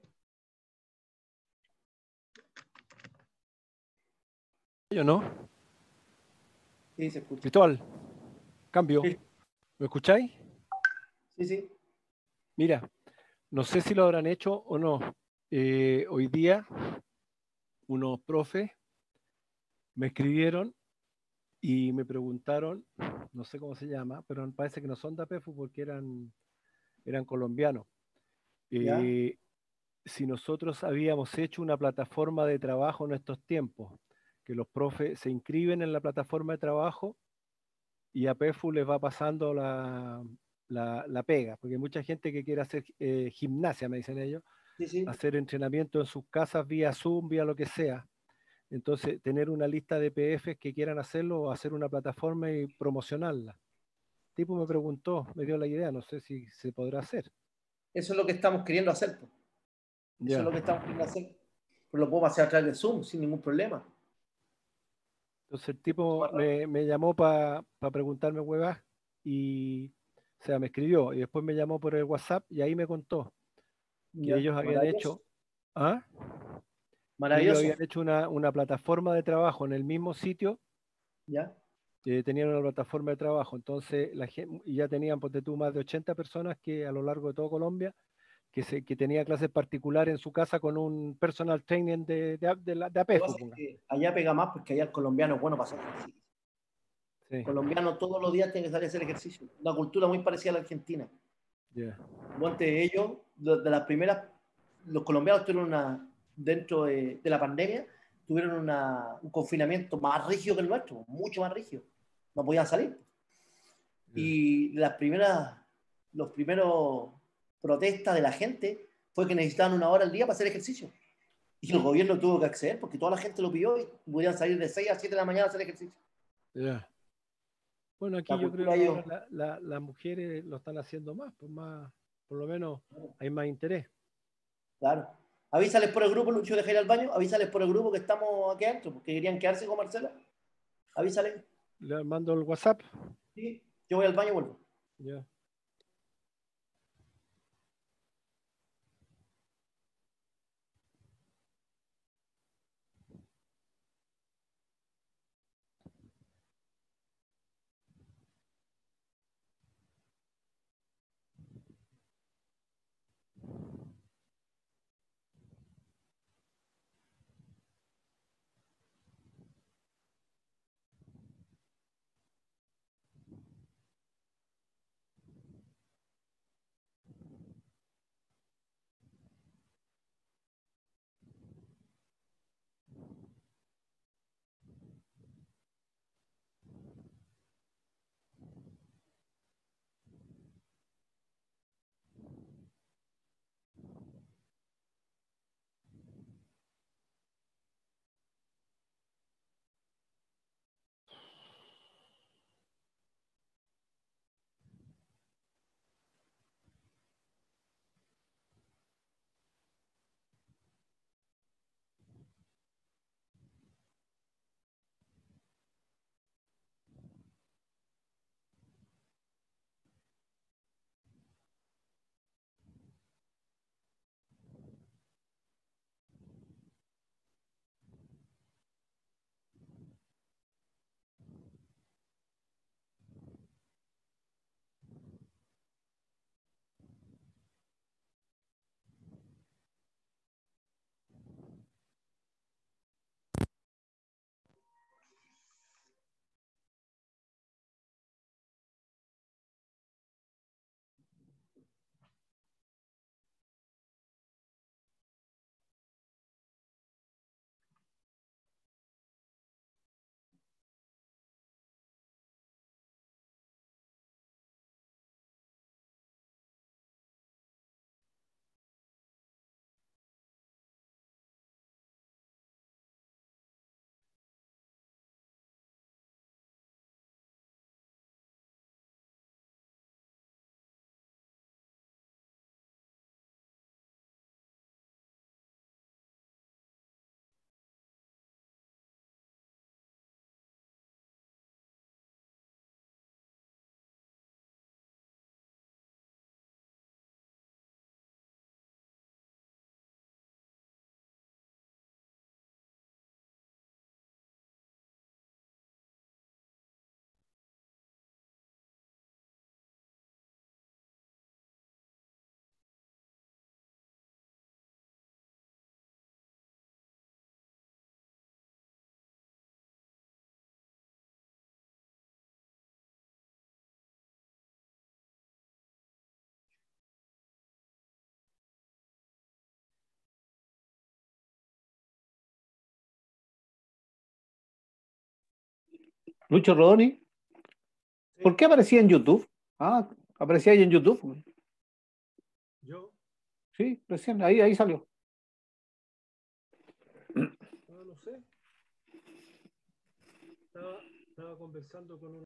¿Yo no? Sí, se escucha. Cristóbal, cambio. Sí. ¿Me escucháis? Sí, sí. Mira, no sé si lo habrán hecho o no. Eh, hoy día, unos profes me escribieron y me preguntaron, no sé cómo se llama, pero parece que no son de APEFU porque eran, eran colombianos. Eh, si nosotros habíamos hecho una plataforma de trabajo en estos tiempos, que los profes se inscriben en la plataforma de trabajo y a APEFU les va pasando la, la, la pega, porque hay mucha gente que quiere hacer eh, gimnasia, me dicen ellos, Sí, sí. hacer entrenamiento en sus casas vía Zoom, vía lo que sea. Entonces, tener una lista de P Fs que quieran hacerlo o hacer una plataforma y promocionarla. El tipo me preguntó, me dio la idea, no sé si se podrá hacer. Eso es lo que estamos queriendo hacer. Pues. Eso Ya. es lo que estamos queriendo hacer. Pero lo podemos hacer a través de Zoom sin ningún problema. Entonces el tipo me, me llamó para pa preguntarme huevas y, o sea, me escribió y después me llamó por el WhatsApp y ahí me contó que Ya, ellos habían maravilloso. hecho, ¿ah? Que ellos Maravilloso. habían hecho una, una plataforma de trabajo en el mismo sitio, Ya. eh, tenían una plataforma de trabajo, entonces la gente, y ya tenían, ponte tú, más de ochenta personas que a lo largo de todo Colombia, que, se, que tenía clases particulares en su casa con un personal training de, de, de, la- de Lo que APEFU. pasa es que allá pega más porque allá el colombiano es bueno para hacer ejercicio. Sí. El colombiano todos los días tiene que salir a hacer ejercicio. Una cultura muy parecida a la argentina. Yeah. Monte ellos, de, de las primeras, los colombianos tuvieron una, dentro de, de la pandemia, tuvieron una, un confinamiento más rígido que el nuestro, mucho más rígido. No podían salir. Yeah. Y las primeras, los primeros protestas de la gente fue que necesitaban una hora al día para hacer ejercicio. Y el gobierno tuvo que acceder porque toda la gente lo pidió y podían salir de seis a siete de la mañana a hacer ejercicio. Yeah. Bueno, aquí La yo creo cultura que ellos, ahora la- la- las mujeres lo están haciendo más, pues más, por lo menos hay más interés. claro. Avísales por el grupo, Lucho, deja ir al baño, avísales por el grupo que estamos aquí adentro, porque querían quedarse con Marcela. Avísale. Le mando el WhatsApp. Sí, yo voy al baño y vuelvo. Ya. Lucho Rodoni. ¿Por qué aparecía en YouTube? Ah, aparecía ahí en YouTube. ¿Yo? Sí, recién, ahí, ahí salió. No, no sé. Estaba, estaba conversando con un